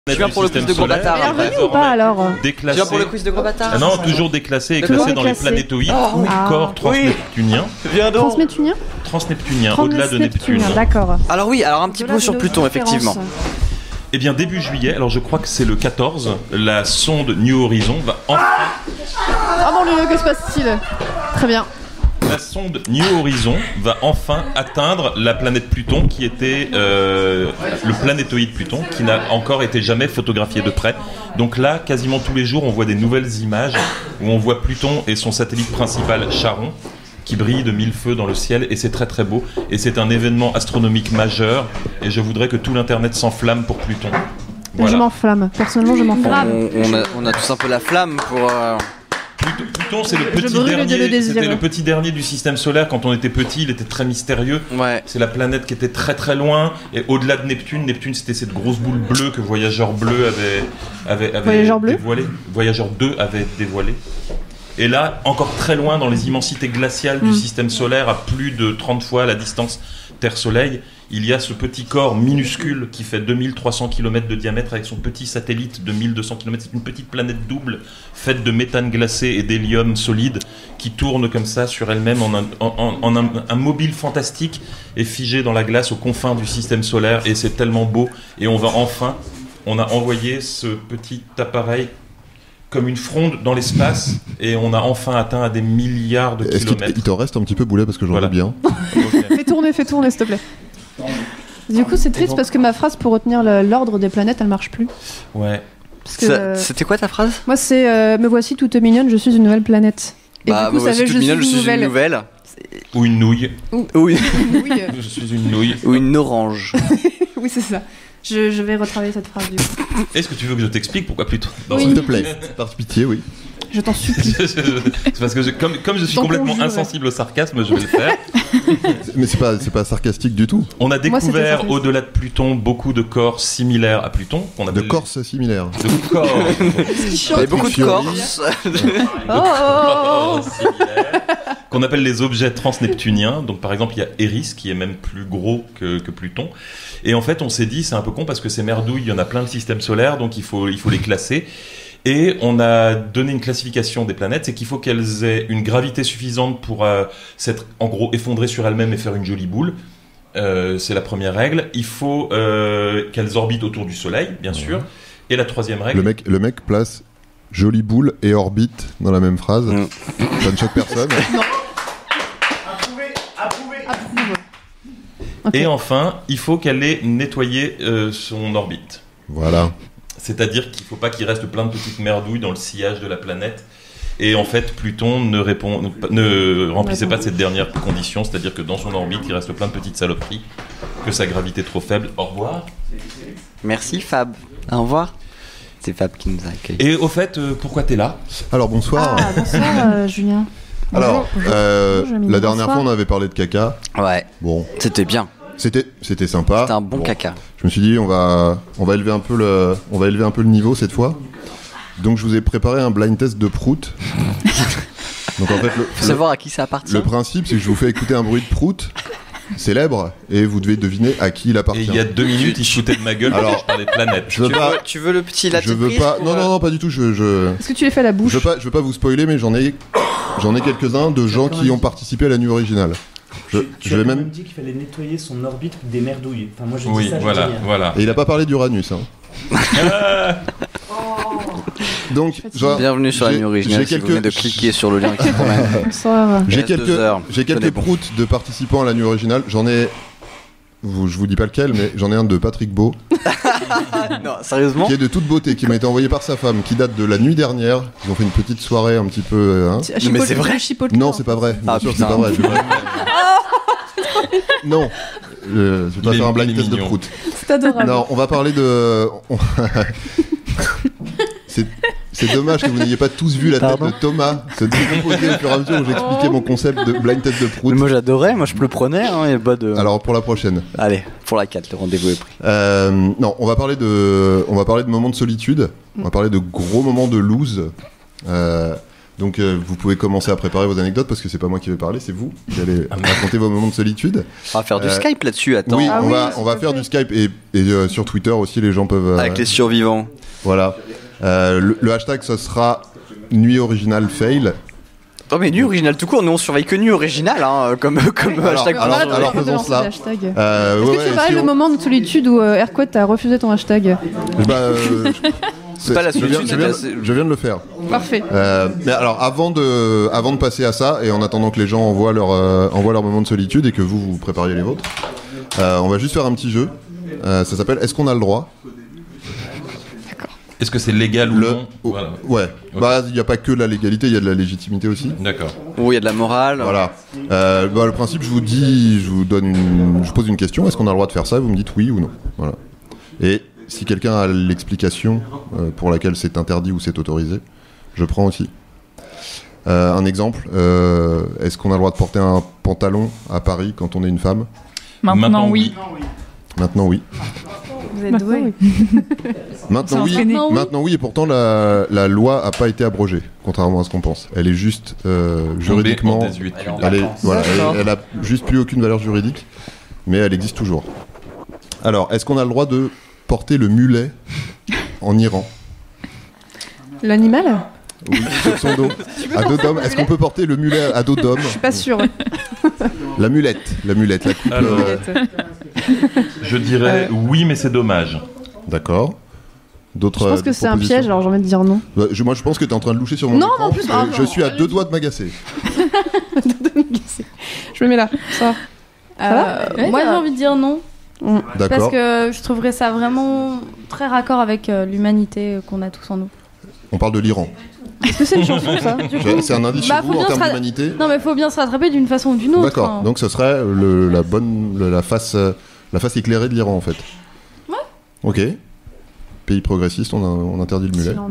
Tu viens pour le quiz de gros bâtard. Il est revenu ou pas alors? Tu viens pour le quiz de gros bâtard? Non, toujours déclassé et classé dans les planétoïdes ou corps transneptuniens. Transneptuniens, au-delà de Neptune. D'accord. Alors oui, alors un petit mot sur Pluton, effectivement. Eh bien, début juillet, alors je crois que c'est le 14, la sonde New Horizon va enfin... Ah mon Dieu, que se passe-t-il? Très bien. La sonde New Horizon va enfin atteindre la planète Pluton qui était le planétoïde Pluton qui n'a encore été jamais photographié de près. Donc là, quasiment tous les jours, on voit des nouvelles images où on voit Pluton et son satellite principal Charon qui brille de mille feux dans le ciel et c'est très très beau. Et c'est un événement astronomique majeur et je voudrais que tout l'internet s'enflamme pour Pluton. Voilà. Je m'enflamme, personnellement je m'enflamme. On a tous un peu la flamme pour... Pluton, c'est le petit dernier du système solaire. Quand on était petit, il était très mystérieux. Ouais. C'est la planète qui était très très loin. Et au-delà de Neptune, c'était cette grosse boule bleue que Voyageur Bleu avait dévoilée. Voyageur 2 avait dévoilé. Et là, encore très loin dans les immensités glaciales du système solaire, à plus de 30 fois la distance Terre-Soleil, il y a ce petit corps minuscule qui fait 2300 km de diamètre avec son petit satellite de 1200 km. C'est une petite planète double faite de méthane glacé et d'hélium solide qui tourne comme ça sur elle-même en un mobile fantastique et figé dans la glace aux confins du système solaire. Et c'est tellement beau. Et on a envoyé ce petit appareil comme une fronde dans l'espace et on a enfin atteint à des milliards de kilomètres. Est-ce qu'il t'en reste un petit peu, Boulet, parce que j'en ai bien. Fais tourner s'il te plaît. Du coup, c'est triste parce que ma phrase pour retenir l'ordre des planètes, elle marche plus. Ouais. C'était quoi ta phrase? Moi, c'est me voici toute mignonne, je suis une nouvelle planète. Et du coup, ça veut je suis une nouvelle. Ou une nouille. Oui. Je suis une nouille. Ou une orange. Oui, c'est ça. Je vais retravailler cette phrase du coup. Est-ce que tu veux que je t'explique pourquoi Pluton? S'il te plaît, par pitié, oui. Je t'en supplie. C'est parce que comme je suis complètement insensible au sarcasme, je vais le faire. Mais c'est pas sarcastique du tout. On a découvert au-delà de Pluton beaucoup de corps similaires à Pluton. De corses similaires. De corps. Il y a beaucoup de corses. Qu'on appelle les objets transneptuniens. Donc par exemple, il y a Eris qui est même plus gros que Pluton. Et en fait, on s'est dit, c'est un peu con parce que ces merdouilles, il y en a plein de systèmes solaires, donc il faut les classer. Et on a donné une classification des planètes, c'est qu'il faut qu'elles aient une gravité suffisante pour s'être en gros effondrées sur elles-mêmes et faire une jolie boule. C'est la première règle. Il faut qu'elles orbitent autour du Soleil, bien sûr. Et la troisième règle... Le mec place jolie boule et orbite dans la même phrase. Ça ne choque personne. Non. Okay. Et enfin, il faut qu'elle ait nettoyé son orbite. Voilà. C'est-à-dire qu'il ne faut pas qu'il reste plein de petites merdouilles dans le sillage de la planète. Et en fait, Pluton ne remplissait pas cette dernière condition, c'est-à-dire que dans son orbite, il reste plein de petites saloperies, que sa gravité est trop faible. Au revoir. Merci Fab. Au revoir. C'est Fab qui nous a accueillis. Et au fait, pourquoi t'es là? Alors bonsoir. Bonsoir Julien. Alors, la dernière fois, on avait parlé de caca. Ouais. Bon. C'était bien. C'était sympa. C'était un bon caca. Je me suis dit, on va élever un peu le niveau cette fois. Donc, je vous ai préparé un blind test de prout. Donc, en fait, faut savoir à qui ça appartient. Le principe, c'est que je vous fais écouter un bruit de prout célèbre et vous devez deviner à qui il appartient. Et il y a 2 minutes, il se foutait de ma gueule quand je parlais de planète. Tu veux le petit latte? Je veux pas. Non, pas du tout. Est-ce que tu les fais à la bouche? Je veux pas vous spoiler, mais j'en ai quelques-uns de gens qui ont participé à la nuit originale. Tu as même dit qu'il fallait nettoyer son orbite des merdouilles. Enfin, moi, je dis ça, voilà. Et il a pas parlé d'Uranus. Donc, bienvenue sur la nuit originale. Si vous venez de cliquer sur le lien qui promène. Bonsoir. J'ai quelques proutes de participants à la nuit originale. J'en ai. Je vous dis pas lequel, mais j'en ai un de Patrick Beau. Non, sérieusement. Qui est de toute beauté, qui m'a été envoyé par sa femme, qui date de la nuit dernière. Ils ont fait une petite soirée un petit peu. Mais c'est vrai. Non, c'est pas vrai. Bien sûr, c'est pas vrai. Non, je vais pas faire un blind test de prout. C'est adorable. Non, on va parler de. C'est dommage que vous n'ayez pas tous vu la tête de Thomas se décomposer au fur et à mesure où j'expliquais mon concept de blind test de prout. Moi j'adorais, moi je le prenais. Y a pas de... Alors pour la prochaine. Allez, pour la 4, le rendez-vous est pris. Non, on va parler de moments de solitude. On va parler de gros moments de lose. Donc vous pouvez commencer à préparer vos anecdotes parce que c'est pas moi qui vais parler, c'est vous qui allez raconter vos moments de solitude. On va faire du Skype là-dessus, attends. Oui, on va faire du Skype et sur Twitter aussi les gens peuvent... Avec les survivants. Voilà. Le hashtag ce sera nuit originale fail. Non mais nuit originale tout court, nous on surveille que nuit originale hein, comme hashtag. Alors faisons cela. Est-ce que tu parlais le moment de solitude où Airquote t'a refusé ton hashtag? C'est pas la solitude, je viens de le faire. Parfait. Mais alors avant de passer à ça et en attendant que les gens envoient leur moment de solitude et que vous prépariez les vôtres, on va juste faire un petit jeu. Ça s'appelle Est-ce qu'on a le droit? Est-ce que c'est légal ou non? Voilà. Ouais. Okay. Il n'y a pas que la légalité, il y a de la légitimité aussi. D'accord. Ou il y a de la morale. Voilà. Le principe, je vous pose une question. Est-ce qu'on a le droit de faire ça? Vous me dites oui ou non. Voilà. Et si quelqu'un a l'explication pour laquelle c'est interdit ou c'est autorisé, je prends aussi. Un exemple. Est-ce qu'on a le droit de porter un pantalon à Paris quand on est une femme? Maintenant oui. Maintenant oui. Vous êtes doués. Maintenant oui, et pourtant la loi n'a pas été abrogée, contrairement à ce qu'on pense. Elle est juste juridiquement, elle a juste plus aucune valeur juridique, mais elle existe toujours. Alors, est-ce qu'on a le droit de porter le mulet en Iran? L'animal? Oui, sur son dos. À dos d'homme. Est-ce qu'on peut porter le mulet à dos d'homme? Je suis pas sûre. La mulette, la coupe. Alors, je dirais oui, mais c'est dommage. D'accord. D'autres. Je pense que c'est un piège, alors j'ai envie de dire non. Moi, je pense que t'es en train de loucher sur mon écran. Non, en plus, je suis à 2 doigts de m'agacer. Je me mets là. Ça. Moi, j'ai envie de dire non. D'accord. Parce que je trouverais ça vraiment très raccord avec l'humanité qu'on a tous en nous. On parle de l'Iran. Est-ce que c'est une chanson, ça? C'est un indice chez vous en termes d'humanité? Non, mais faut bien se rattraper d'une façon ou d'une autre. D'accord. Donc ce serait la face éclairée de l'Iran en fait. Ouais. Ok. Pays progressiste, on interdit le mulet.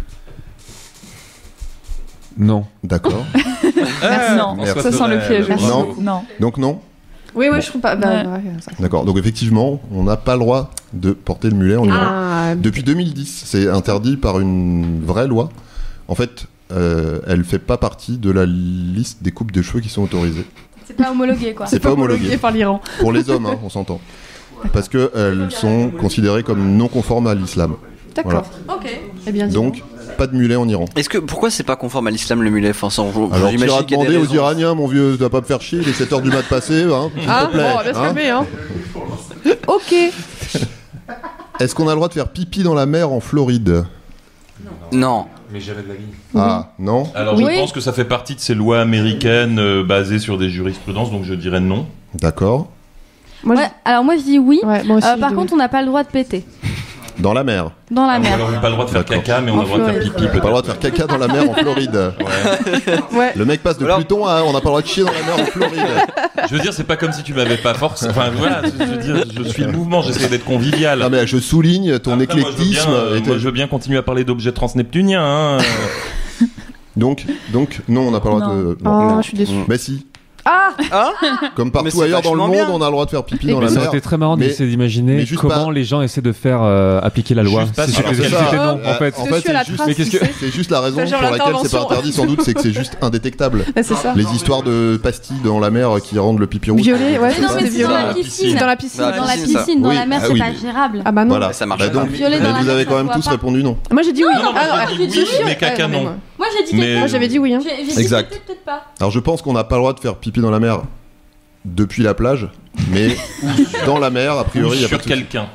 Non. D'accord. Non, ça sent le piège. Non. Donc non. Oui, je trouve pas. D'accord. Donc effectivement, on n'a pas le droit de porter le mulet en Iran. Depuis 2010, c'est interdit par une vraie loi. En fait, elle fait pas partie de la liste des coupes de cheveux qui sont autorisées. C'est pas homologué, quoi. C'est pas homologué par l'Iran. Pour les hommes, on s'entend. Parce qu'elles sont considérées comme non conformes à l'islam. D'accord. Voilà. Ok. Eh bien, donc, pas de mulet en Iran. Pourquoi c'est pas conforme à l'islam le mulet? Alors, tu iras demander aux Iraniens, mon vieux, tu vas pas me faire chier, il est 7h du mat passé, hein, s'il te plaît. Bon, laisse calmer, hein. Ok. Est-ce qu'on a le droit de faire pipi dans la mer en Floride? Non. Mais j'avais de la vie. Ah, non. Alors, je pense que ça fait partie de ces lois américaines basées sur des jurisprudences, donc je dirais non. D'accord. Alors, moi, je dis oui. Ouais, moi aussi, par contre, on n'a pas le droit de péter. Dans la mer. Dans la mer. Alors, on n'a pas le droit de faire caca, mais on a le droit de faire pipi. On n'a pas le droit de faire caca dans la mer en Floride. Ouais. Le mec passe de Pluton à on n'a pas le droit de chier dans la mer en Floride. Je veux dire, c'est pas comme si tu m'avais pas forcé. Enfin, voilà, je veux dire, je suis le mouvement, j'essaie d'être convivial. Non, mais je souligne ton éclectisme. Moi, je veux bien continuer à parler d'objets transneptuniens. Hein. Donc, non, on n'a pas le droit de. Oh, je suis déçu. Mais si. Ah Comme partout ailleurs dans le monde, on a le droit de faire pipi dans la mer. Ça aurait été très marrant d'essayer d'imaginer comment les gens essaient de faire appliquer la loi. C'était non, en fait. C'est juste la raison pour laquelle c'est pas interdit, sans doute, c'est que c'est juste indétectable. C'est ça. Les histoires de pastilles dans la mer qui rendent le pipi rouge. Violet, ouais, non, mais c'est dans la piscine. Dans la piscine. Dans la piscine, dans la mer, c'est pas gérable. Ah bah non. Voilà, ça marche. Mais vous avez quand même tous répondu non. Moi j'ai dit oui. Non, mais caca non. Moi j'ai dit Moi j'avais dit oui. Exact. Peut-être pas. Alors je pense qu'on n'a pas le droit de faire pipi dans la mer depuis la plage, mais dans la mer, a priori, il y a pas de souci. Quelqu'un.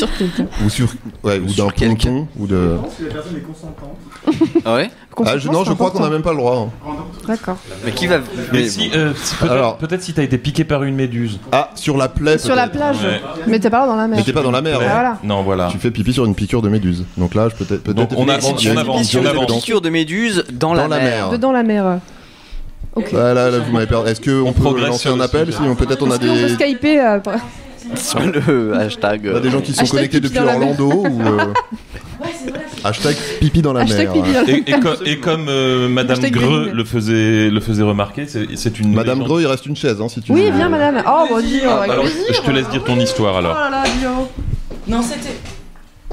Ou d'un ponton, ou de. Si la personne est consentante. Ah ouais? Non, je crois qu'on n'a même pas le droit. D'accord. Mais qui va. Mais si, peut-être si t'as été piqué par une méduse. Ah, sur la plaie. Sur la plage. Ouais. Mais t'es pas dans la mer. Mais t'es pas dans la mer. Voilà. Non, voilà. Tu fais pipi sur une piqûre de méduse. Donc là, peut-être. Donc on avance. Une piqûre de méduse dans la mer. Dedans la mer. Ok. Là, vous m'avez perdu. Est-ce qu'on peut lancer un appel? Si peut-être on a des. On peut skyper. Sur le hashtag. On a des gens qui sont connectés depuis Orlando ou. Hashtag pipi dans la mer. Et comme Madame Greux le faisait remarquer, c'est une. Madame Greux, il reste une chaise, si tu veux. Oui, viens, madame. Oh, bon, dis. Alors, je te laisse dire ton histoire alors. Oh là là, Dio. Non, c'était.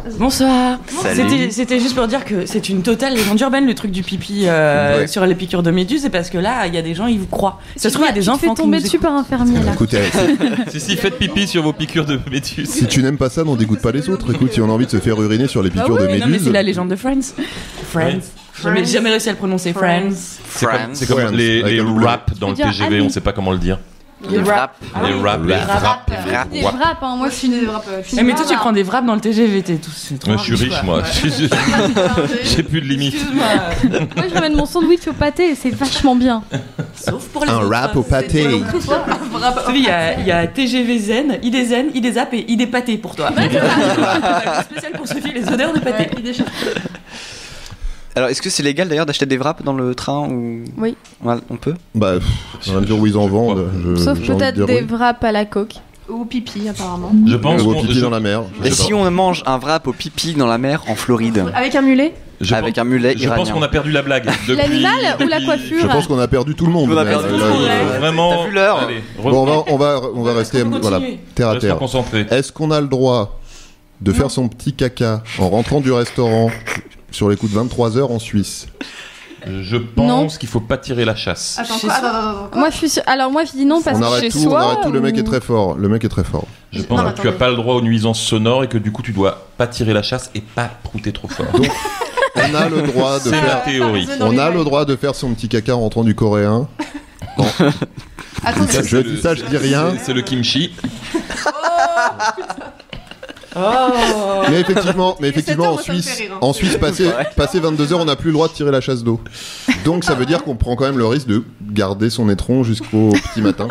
Bonsoir. C'était juste pour dire que c'est une totale légende urbaine le truc du pipi sur les piqûres de méduse, c'est parce que là il y a des gens ils vous croient. Ça se trouve il y a des enfants qui tomber dessus par infirmier là. Écoutez, si faites pipi sur vos piqûres de méduse. Si tu n'aimes pas ça, n'en dégoûte pas les autres. Écoute, si on a envie de se faire uriner sur les piqûres de méduse. Non mais c'est la légende de Friends. J'ai jamais réussi à le prononcer. Friends. C'est comme les raps dans le TGV, on sait pas comment le dire. Les wraps. Les wraps. Des wraps, hein. Moi je suis des wraps. Mais toi tu prends des wraps dans le TGV, moi je suis riche, moi. J'ai plus de limite. Moi je ramène mon sandwich au pâté et c'est vachement bien. Sauf pour les un wrap au pâté. Il y a TGV Zen, ID Zen, ID Zap et ID Pâté pour toi. Spécial pour Sophie, les odeurs de pâté. Alors, est-ce que c'est légal d'ailleurs d'acheter des wraps dans le train ou... Oui. On peut. Bah, dans la mesure où ils en vendent. Sauf peut-être des wraps à la coke. Ou au pipi, apparemment. Je pense ou au pipi dans la mer. Et si on mange un wrap au pipi dans la mer en Floride? Avec un mulet? Avec un mulet iranien. Je pense qu'on a perdu la blague. L'animal ou la coiffure? Je pense qu'on a perdu tout le monde. On a perdu tout le monde. Vraiment. T'as vu l'heure? Bon, on va rester terre à terre. Est-ce qu'on a le droit de faire son petit caca en rentrant du restaurant sur les coups de 23h en Suisse? Je pense qu'il faut pas tirer la chasse. Attends. Moi je suis alors moi je dis non parce que chez soi. On arrête tout. Le mec est très fort. Je pense que tu as pas le droit aux nuisances sonores et que du coup tu dois pas tirer la chasse et pas prouter trop fort. Donc on a le droit de faire. C'est la théorie. On a le droit de faire son petit caca en rentrant du coréen. Non. Je dis ça, je dis rien. C'est le kimchi. Mais effectivement en Suisse, passé 22h, on n'a plus le droit de tirer la chasse d'eau. Donc ça veut dire qu'on prend quand même le risque de garder son étron jusqu'au petit matin.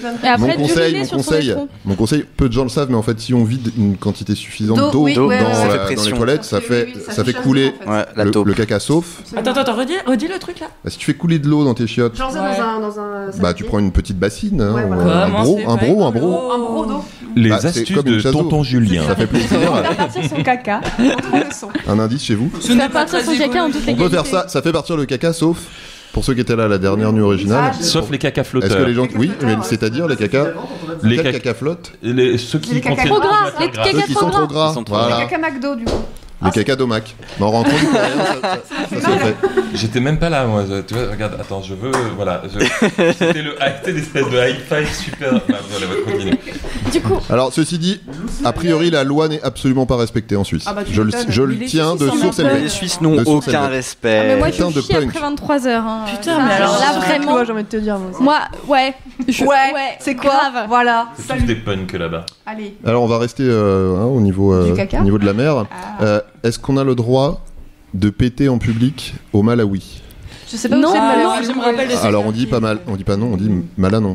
Mon conseil, peu de gens le savent, mais en fait, si on vide une quantité suffisante d'eau dans les toilettes, ça fait couler le caca, sauf. Attends, redis le truc là. Bah, si tu fais couler de l'eau dans tes chiottes, genre dans un bah tu prends une petite bassine, un bro d'eau. Les astuces de tonton Julien. Ça fait plaisir. On va partir son caca. Un indice chez vous? Ce n'est pas partir son caca en toute on peut faire ça fait partir le caca, sauf pour ceux qui étaient là à la dernière nuit originale. Sauf les cacas flotteurs. Est-ce que les gens... Oui, mais c'est-à-dire les cacas... Les cacas flottent. Ceux qui sont trop gras. Les cacas trop gras. Les cacas McDo du coup. Les cacas d'Omac. Mais en rentrant du coréen, ça se fait. J'étais même pas là, moi. Tu vois, regarde, attends, je veux. Voilà. C'était l'espèce de high five super. Voilà, continue. Du coup. Alors, ceci dit, a priori, la loi n'est absolument pas respectée en Suisse. Je le tiens de source élevée. Les Suisses n'ont aucun respect. Mais moi, je chie après 23h. Putain, mais alors là, vraiment. J'ai envie de te dire. Moi, ouais. C'est quoi? Voilà. C'est tous des punks là-bas. Allez. Alors, on va rester au niveau de la mer. Est-ce qu'on a le droit de péter en public au Malawi? Je sais pas où c'est le Malawi. Je me rappelle de ça. Alors on dit pas mal, on dit pas non, on dit malanon.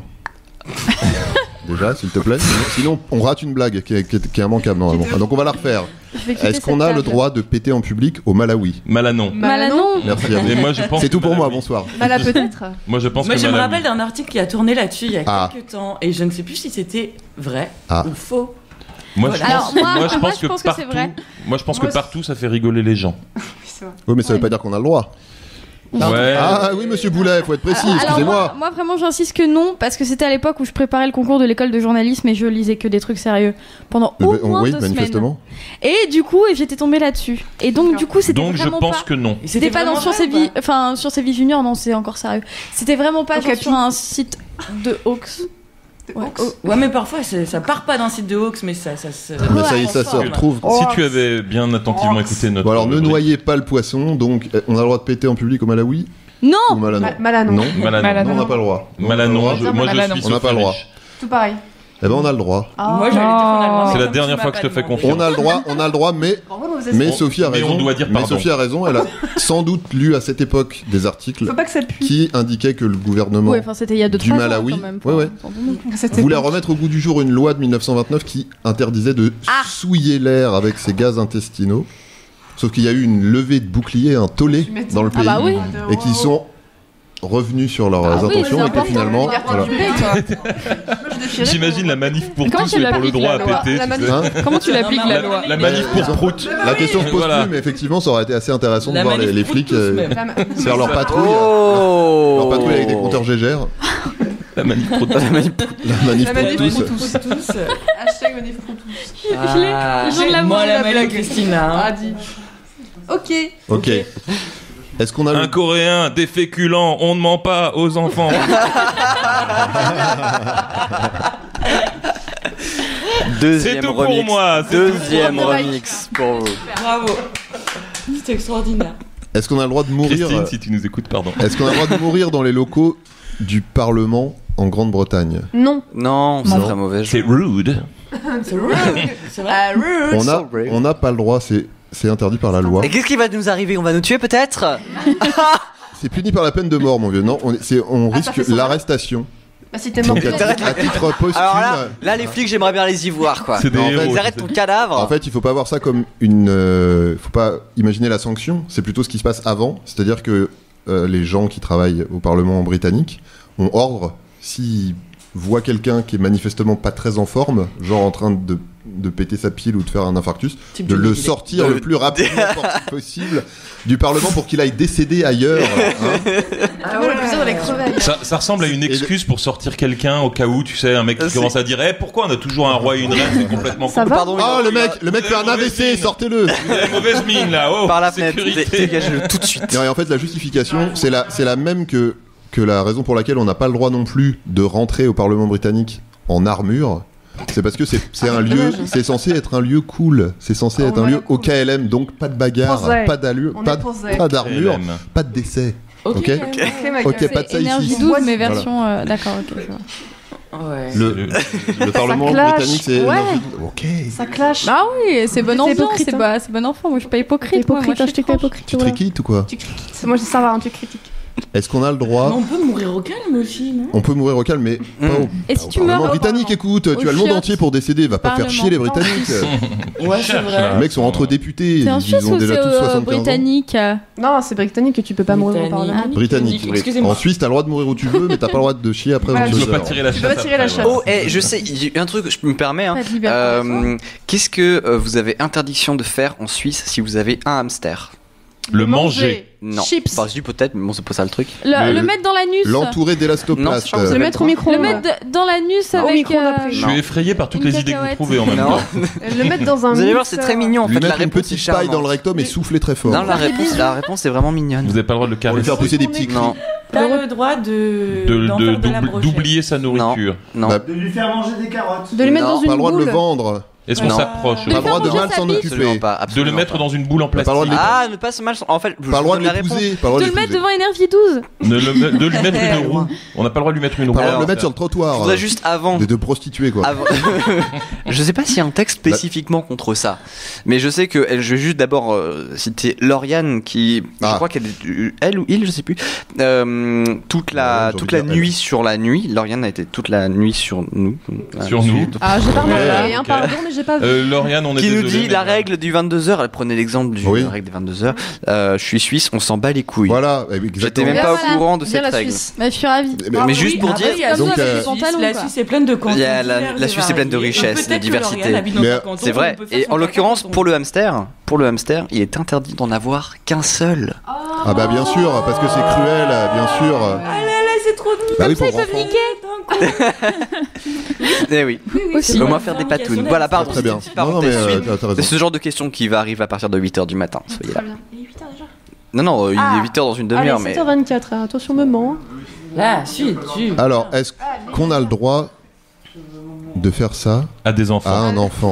Déjà, s'il te plaît. Sinon, on rate une blague qui est immanquable normalement. Donc on va la refaire. Est-ce qu'on a le droit de péter en public au Malawi? Malanon. Merci à vous. Et moi, je pense c'est tout pour moi, bonsoir. Mala peut-être. Moi je pense que je me rappelle d'un article qui a tourné là-dessus il y a quelques temps et je ne sais plus si c'était vrai ou faux. Moi, je pense que c'est vrai. Moi, je pense que partout, ça fait rigoler les gens. Oui, mais ça veut pas dire qu'on a le droit. Ouais. Ah oui, monsieur Boulet, faut être précis, excusez-moi. Moi, vraiment, j'insiste que non, parce que c'était à l'époque où je préparais le concours de l'école de journalisme et je lisais que des trucs sérieux pendant au moins 2 manifestement. Semaines. Et du coup, j'étais tombée là-dessus. Et donc, du coup, c'était vraiment je pense que non. C'était pas dans Sciences et Vie, enfin, Sciences et Vie Junior, non, c'est encore sérieux. C'était vraiment pas sur un site de Hawks. Ouais, mais parfois ça part pas d'un site de Hawks, mais ça se. Mais ça se retrouve. Si tu avais bien attentivement écouté notre. Bon, alors ne noyez pas le poisson, donc on a le droit de péter en public au Malawi? Non. Ou Malanon? Malanon. Non, on n'a pas le droit. Malanon, moi je suis. On n'a pas le droit. Tout pareil. Eh ben on a le droit. Moi j'allais dire qu'on a le droit. C'est la dernière fois que je te fais confiance. On a le droit, mais Sophie a raison. Mais on doit dire pardon. Sophie a raison, elle a sans doute lu à cette époque des articles qui indiquaient que le gouvernement du Malawi voulait remettre au goût du jour une loi de 1929 qui interdisait de souiller l'air avec ses gaz intestinaux. Sauf qu'il y a eu une levée de boucliers, un tollé dans le pays, et qu'ils sont revenus sur leurs intentions et que finalement. J'imagine la manif pour tous mais pour le droit à péter. Comment tu l'appliques la loi? La manif pour prout. La question se pose plus, mais effectivement, ça aurait été assez intéressant de voir les flics faire leur patrouille, avec des compteurs Gégère. La manif pour tous. La manif pour tous. Hashtag manif pour tous. Moi la mêle à Christina. Ok. Est-ce qu'on a un Coréen, des féculents, on ne ment pas aux enfants. Deuxième C'est tout remix. pour moi. Deuxième remix pour vous. Bravo. C'est extraordinaire. Est-ce qu'on a le droit de mourir Christine, si tu nous écoutes, pardon. Est-ce qu'on a le droit de mourir dans les locaux du Parlement en Grande-Bretagne? Non. Non, c'est très mauvais. C'est rude. C'est vrai. On n'a pas le droit, c'est interdit par la loi. Et qu'est-ce qui va nous arriver? On va nous tuer peut-être? C'est puni par la peine de mort, mon vieux. Non, on risque l'arrestation. Bah, si t'es mort, donc, à titre posthume. Alors là, les flics, j'aimerais bien les y voir, quoi. C'est des héros, ils arrêtent ton cadavre. En fait, il faut pas voir ça comme une. Faut pas imaginer la sanction. C'est plutôt ce qui se passe avant. C'est-à-dire que les gens qui travaillent au Parlement britannique ont ordre, s'ils voient quelqu'un qui est manifestement pas très en forme, genre en train de péter sa pile ou de faire un infarctus, de le sortir le plus rapidement possible du Parlement pour qu'il aille décéder ailleurs. Ah ouais, le plus on les crever. Ça ressemble à une excuse pour sortir quelqu'un au cas où, tu sais, un mec qui commence à dire pourquoi on a toujours un roi et une reine, c'est complètement ça con. va. Pardon, le mec fait un AVC, sortez-le. Il a une mauvaise mine là, par la fenêtre, sécurité. dégagez-le tout de suite. Et en fait, la justification, c'est la même que la raison pour laquelle on n'a pas le droit non plus de rentrer au Parlement britannique en armure. C'est parce que c'est un lieu, c'est censé être un lieu cool, c'est censé être un lieu au KLM, donc pas de bagarre, pas d'allure, pas d'armure, pas de décès. Ok, pas de ça énergie ici. 12 mais version d'accord, ok, je vois. Ouais. Le Parlement britannique, c'est ok. Ça clash. Ah oui, c'est bon enfant, hypocrite, c'est bon enfant. Moi je suis pas hypocrite. Moi Je t'ai pas hypocrite. Tu triquites ou quoi? Moi ça va, tu critiques. Est-ce qu'on a le droit? On peut mourir au calme aussi, non? On peut mourir au calme, mais pas au Et si tu Parlement meurs britannique, écoute, tu as le monde entier pour décéder, va pas faire chier les Britanniques. Ouais, c'est vrai. Les mecs sont entre députés, c'est en ils Suisse ont ou déjà tous c'est 75 ans. britannique? Non, c'est britannique que tu peux pas mourir au Parlement. Britannique. Excusez-moi. En Suisse, t'as le droit de mourir où tu veux, mais t'as pas le droit de chier après. Voilà, Tu peux pas tirer la chasse. Oh, je sais, il y a un truc, je me permets. Qu'est-ce que vous avez interdiction de faire en Suisse si vous avez un hamster? Le manger. Non. Chips. Enfin, je dis peut-être, mais bon, c'est pas ça le truc. Le mettre dans l'anus. L'entourer d'élastoplast. Le mettre au micro. Le mettre dans l'anus Au avec. micro-ondes après. Je suis effrayé par toutes les idées que vous trouvez en même Non. temps. Le mettre dans un. Vous allez voir, c'est très mignon. En Lui fait, la mettre une réponse est petite paille charmante. dans le rectum et souffler très fort. Non, la réponse est vraiment mignonne. Vous n'avez pas le droit de le Pour lui caresser. faire pousser des petits cris. Non, T'as le droit d'en faire de la brochette. d'oublier sa nourriture. non. Bah, De lui faire manger des carottes. De le mettre dans Pas le une droit de le boule. vendre. Est-ce qu'on Non. s'approche? Pas le droit de manger mal sa s'en bite. Absolument occuper. pas. De le absolument mettre pas. dans une boule en Pas le droit de plastique. Ah, ne pas se mal. En fait, je Pas le droit de donne la réponse. l'épouser. Pas le droit De de le mettre l'épouser. devant Énergie 12. De lui mettre une roue. On n'a pas le droit de lui mettre une roue. Pas le droit de le Alors, mettre sur le Je trottoir. voudrais juste avant. De prostituer quoi. Je sais pas s'il y a un texte spécifiquement contre ça, mais je sais que je vais juste d'abord citer Lauriane qui, je crois qu'elle est, elle ou il, je sais plus, toute la nuit sur la nuit. Lauriane a été toute la nuit sur nous. Sur nous. Ah, j'ai pas remarqué. Ok. Pardon, mais j'ai pas vu. Lauriane, on est Qui nous désolé, dit mais- la règle du 22h. Elle prenait l'exemple du la règle des 22h. Je suis suisse, on s'en bat les couilles. Voilà, J'étais même pas au courant de cette règle. Bah, je suis ravie. Mais juste pour dire, donc, la Suisse est pleine de il y a la Suisse est pleine de richesse, de diversité. C'est vrai. Et en l'occurrence, pour le hamster, il est interdit d'en avoir qu'un seul. Ah bah bien sûr, parce que c'est cruel, bien sûr. Ah là là, c'est trop mignon. Bah oui, Comme ça, pour ils peuvent niquer. Eh oui. Aussi. Au moins faire des patounes. Voilà, pardon. Très bien. Petite Non, non, mais parenthèse suite. t'as raison. C'est ce genre de question qui va arriver à partir de 8h du matin. Soyez là. Il est 8h déjà. Non, il est 8h dans une demi-heure, Allez, mais. 7h24, attention, moment. Là, suite. Alors, est-ce qu'on a le droit de faire ça à des enfants? À un enfant.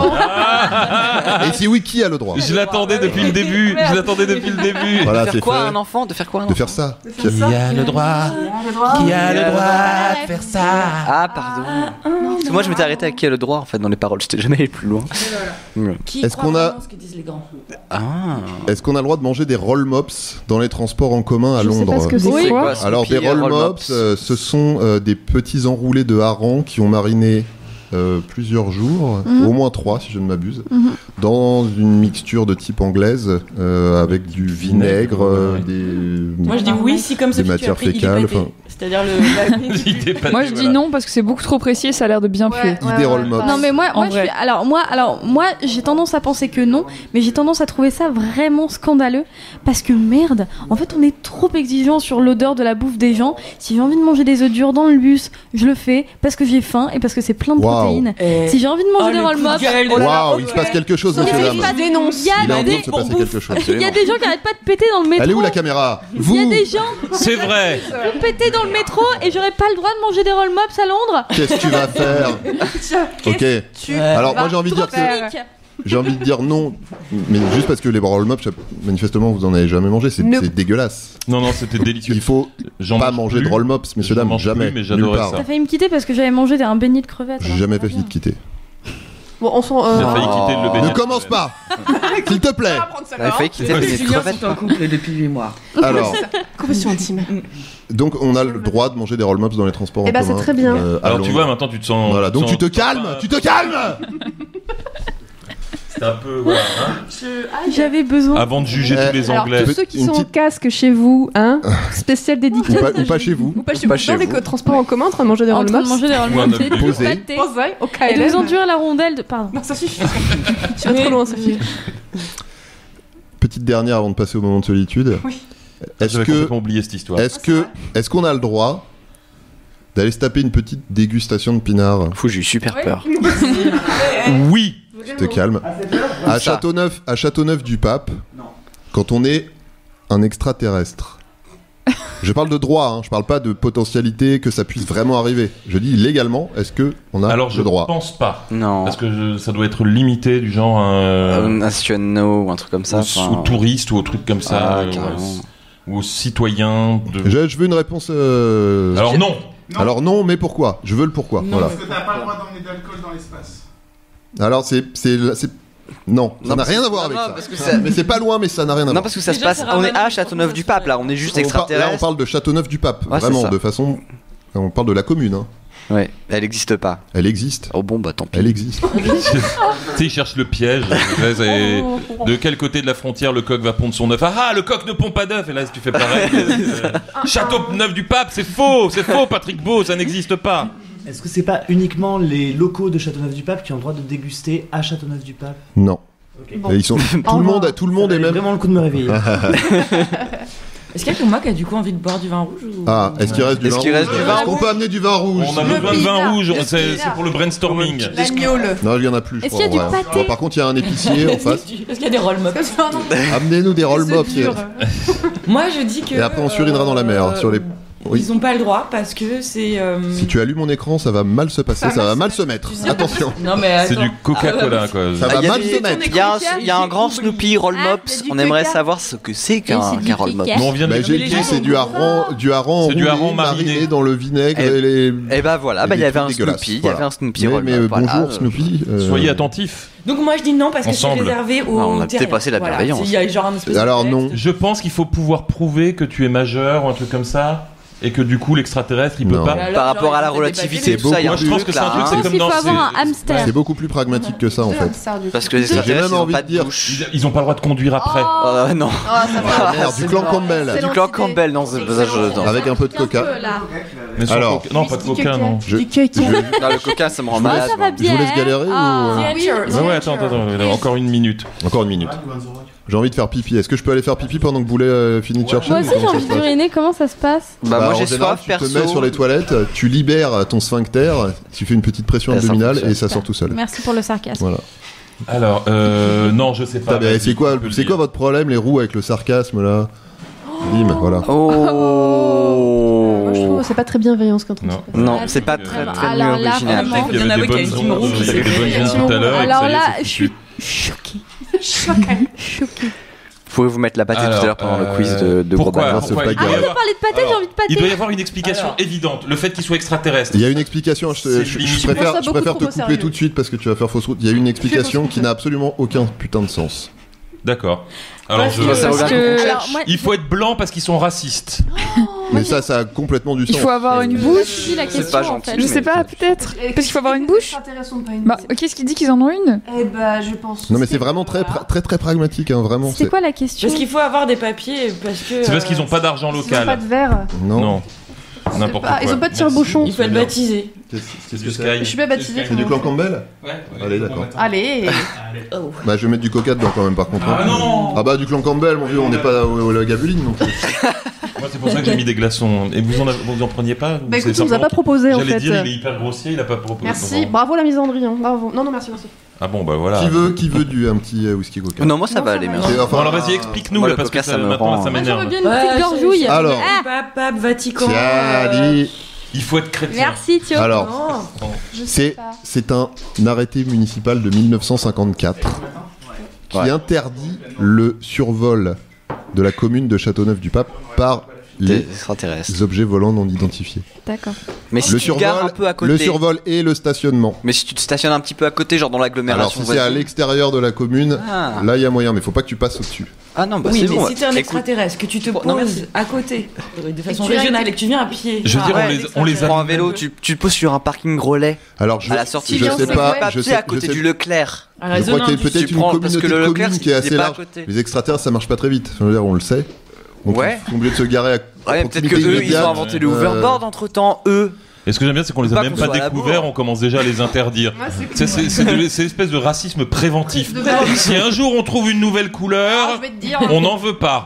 Et si oui, qui a le droit? Je l'attendais depuis le début. Voilà, De faire quoi à un enfant? De faire quoi à un De enfant? faire ça. Qui a le droit? Qui a le droit de faire ça? Ah, pardon. Parce que moi, je m'étais arrêté à qui a le droit en fait dans les paroles. J'étais jamais allé plus loin. Est-ce qu'on a ce que disent les grands? Est-ce qu'on a le droit de manger des roll mops dans les transports en commun à Londres? Je sais pas ce que c'est. quoi, Alors des roll mops, ce sont des petits enroulés de hareng qui ont mariné plusieurs jours, au moins 3 si je ne m'abuse, dans une mixture de type anglaise avec du vinaigre, des Moi je dis oui si comme ça des matières fécales. Enfin, C'est-à-dire Moi, je dis non parce que c'est beaucoup trop précis et ça a l'air de bien puer. Idée roll mops. Non, mais moi j'ai tendance à penser que non, mais j'ai tendance à trouver ça vraiment scandaleux parce que merde, en fait, on est trop exigeant sur l'odeur de la bouffe des gens. Si j'ai envie de manger des œufs durs dans le bus, je le fais parce que j'ai faim et parce que c'est plein de protéines. Si j'ai envie de manger des roll mops, waouh, il se passe quelque chose, monsieur dame. Il y a des gens qui arrêtent pas de péter dans le métro. Elle est où la caméra? Il y a des gens C'est vrai qui péter dans le métro et j'aurais pas le droit de manger des roll mops à Londres. Qu'est-ce que tu vas faire? Ok. Alors moi j'ai envie de dire que j'ai envie de dire non, mais juste parce que les roll mops, manifestement vous en avez jamais mangé, c'est dégueulasse. Non, c'était délicieux. Il faut pas manger de roll mops, messieurs dames, jamais. Mais j'adorais ça. T'as failli me quitter parce que j'avais mangé un beignet de crevettes. J'ai jamais fait de quitter. Bon, on s'en. J'ai failli quitter le beignet. Ne commence pas, s'il te plaît. T'as failli quitter le beignet de crevettes. en couple depuis 8 mois. Alors, confession intime. Donc on a le droit de manger des roll mops dans les transports en commun. C'est très bien. Alors tu vois, maintenant tu te sens. Voilà, donc tu te calmes. C'était un peu. Voilà, J'avais besoin. Avant de juger tous les Anglais. Alors, tous ceux qui sont au casque chez vous, spécial dédicace. Ou pas chez vous. Ou pas chez vous. Dans les transports en commun, en train de manger des roll mops. Posé. Et de vous endurer la rondelle de. Pardon. Non, ça suffit. Tu vas trop loin, Sophie. Petite dernière avant de passer au moment de solitude. Oui. J'avais complètement oublié cette histoire. Est-ce qu'on a le droit d'aller se taper une petite dégustation de pinard? J'ai eu super peur. Oui. Tu te calmes. À Châteauneuf du Pape, quand on est un extraterrestre. Je parle de droit, hein, je parle pas de potentialité que ça puisse vraiment arriver. Je dis légalement, est-ce que on a le droit? Alors je pense pas. Non. Parce que ça doit être limité du genre nationaux ou un truc comme ça. Aux touristes ou aux trucs comme ça. Ou aux citoyens. Je veux une réponse. Alors non. Alors non, mais pourquoi? Je veux le pourquoi. Non, voilà. parce que t'as pas le droit d'emmener d'alcool dans l'espace. Alors non, ça n'a rien à voir avec ça. Mais c'est pas loin, mais ça n'a rien à voir. Non, parce que ça se passe. On est à Châteauneuf du Pape, là, on est juste extraterrestre. Là, on parle de Châteauneuf du Pape, vraiment, de façon. On parle de la commune. Hein. Ouais, elle n'existe pas. Elle existe. Oh bon, bah tant pis. Elle existe. Tu sais, il cherche le piège. De quel côté de la frontière le coq va pondre son œuf? Ah, le coq ne pond pas d'œuf. Et là, tu fais pareil. Châteauneuf du Pape, c'est faux, Patrick Beau, ça n'existe pas. Est-ce que c'est pas uniquement les locaux de Châteauneuf-du-Pape qui ont le droit de déguster à Châteauneuf-du-Pape? Non. Okay. Et ils sont tout le monde est même vraiment le coup de me réveiller. Est-ce qu'il y a que moi qui a du coup envie de boire du vin rouge ou... Ah, est-ce qu'il reste du vin rouge? Est-ce qu'on peut amener du vin rouge? On a besoin de vin rouge, c'est pour le brainstorming. Non, il y en a plus. Est-ce qu'il y a du pâté? Par contre, il y a un épicier en face. Est-ce qu'il y a des roll mops? Amenez-nous des roll mops. Moi, je dis que. Et après, on surinera dans la mer sur les. Oui. Ils ont pas le droit parce que c'est. Si tu allumes mon écran, ça va mal se passer, ça va mal se mettre. Attention. Non mais c'est du Coca-Cola quoi. Ça va mal se mettre. Il y a un grand Snoopy roll mops. On aimerait savoir ce que c'est qu'un roll mops. J'ai dit c'est du hareng mariné dans le vinaigre. Et bah voilà, il y avait un Snoopy, roll mops. Bonjour Snoopy. Soyez attentifs. Donc moi je dis non parce que c'est réservé aux. On a dépassé la bienveillance. Alors non. Je pense qu'il faut pouvoir prouver que tu es majeur ou un truc comme ça. Et que du coup l'extraterrestre il peut pas. Par rapport à la relativité, tout ça, moi je pense que c'est un truc, c'est comme dans. C'est beaucoup plus pragmatique que ça en fait. Parce que les extraterrestres ils ont pas de dire. Ils ont pas le droit de conduire après. Non. Du clan Campbell. Du clan Campbell, non. Avec un peu de coca. Alors, non, pas de coca, non. Le coca, ça me rend malade. Je vous laisse galérer ou. Ouais, attends, encore une minute. J'ai envie de faire pipi. Est-ce que je peux aller faire pipi pendant que Boulet finit de chercher? Moi aussi j'ai envie d'uriner, comment ça se passe? Moi j'ai soif, perso. Tu te mets sur les toilettes, tu libères ton sphincter, tu fais une petite pression abdominale et ça sort tout seul. Merci pour le sarcasme. Voilà. Alors, non, je sais pas. C'est quoi votre problème, les roues avec le sarcasme là? Bim, voilà. Moi je trouve que c'est pas très bienveillant ce qu'on trouve. Non, c'est pas très original. Il y avait des bonnes ondes tout à l'heure. Alors là, je suis choquée. Choquée. Pouvez-vous mettre la pâté tout à l'heure pendant le quiz de pourquoi Arrête de parler de pâté, j'ai envie de pâté. Il doit y avoir une explication évidente. Le fait qu'il soit extraterrestre. Il y a une explication, je préfère te couper tout de suite parce que tu vas faire fausse route. Il y a une explication qui n'a absolument aucun putain de sens. D'accord. Alors, il faut être blanc parce qu'ils sont racistes. Mais ça a complètement du sens. Il faut avoir une bouche. C'est pas gentil. Je sais pas, peut-être. Parce qu'il faut avoir une bouche. Qu'est-ce qu'ils disent qu'ils en ont une? Eh bah, je pense. Non, mais c'est vraiment très pragmatique, hein, vraiment. C'est quoi la question? Parce qu'il faut avoir des papiers, parce que. C'est parce qu'ils ont pas d'argent local. Ils ont pas de verre. Non. N'importe quoi. Ils ont pas de tire-bouchon. Il faut être baptisé. Qu'est-ce que c'est? Je suis pas baptisé. C'est du clan Campbell? Ouais. Allez, d'accord. Allez. Bah, je vais mettre du coca dedans quand même, par contre. Ah non! Ah bah, du clan Campbell, mon vieux, on n'est pas au la gabuline non plus. Moi, c'est pour ça que j'ai mis des glaçons. Et vous en preniez pas? Bah écoute, il nous a pas proposé en fait. J'allais dire, il est hyper grossier, il a pas proposé. Merci, bravo la misandrie. Bravo. Non, merci. Ah bon, bah voilà. Qui veut un petit whisky coca? Non, moi ça va aller, merci. Bon, alors vas-y, explique-nous, Moi, là, le parce que coca, ça me maintenant, rend- ça Moi, m'énerve. j'aurais bien une petite gorgouille. Alors. Pape, Vatican. Tiens, Il faut être chrétien. Merci, Thio. alors, c'est un arrêté municipal de 1954 qui interdit le survol de la commune de Châteauneuf-du-Pape par les extraterrestres. objets volants non identifiés. D'accord. Mais si tu te gares un peu à côté. Le survol et le stationnement. Mais si tu te stationnes un petit peu à côté, genre dans Alors l'agglomération. si c'est à l'extérieur de la commune, là il y a moyen, mais faut pas que tu passes au-dessus. Ah non, bah oui, c'est mais bon. si t'es un Écoute, extraterrestre, que tu te poses non, merci. à côté, de façon Et tu régionale, et que tu viens à pied. Je veux dire, on les tu prends un vélo, tu te poses sur un parking relais. Alors à la sortie, je sais pas, tu sais à côté du Leclerc. Je crois qu'il y a peut-être une communauté de communes qui est assez large. côté. Les extraterrestres ça marche pas très vite, je veux dire, on le sait. Donc Ouais. ils sont obligés de se garer à Ouais, peut-être que eux, ils ont inventé le hoverboard entre temps, eux. Et ce que j'aime bien, c'est qu'on les a Pas même qu'on pas soit à la découverts, bourre. on commence déjà à les interdire. C'est l'espèce de racisme préventif. Si un jour on trouve une nouvelle couleur, je vais te dire. on n'en veut pas.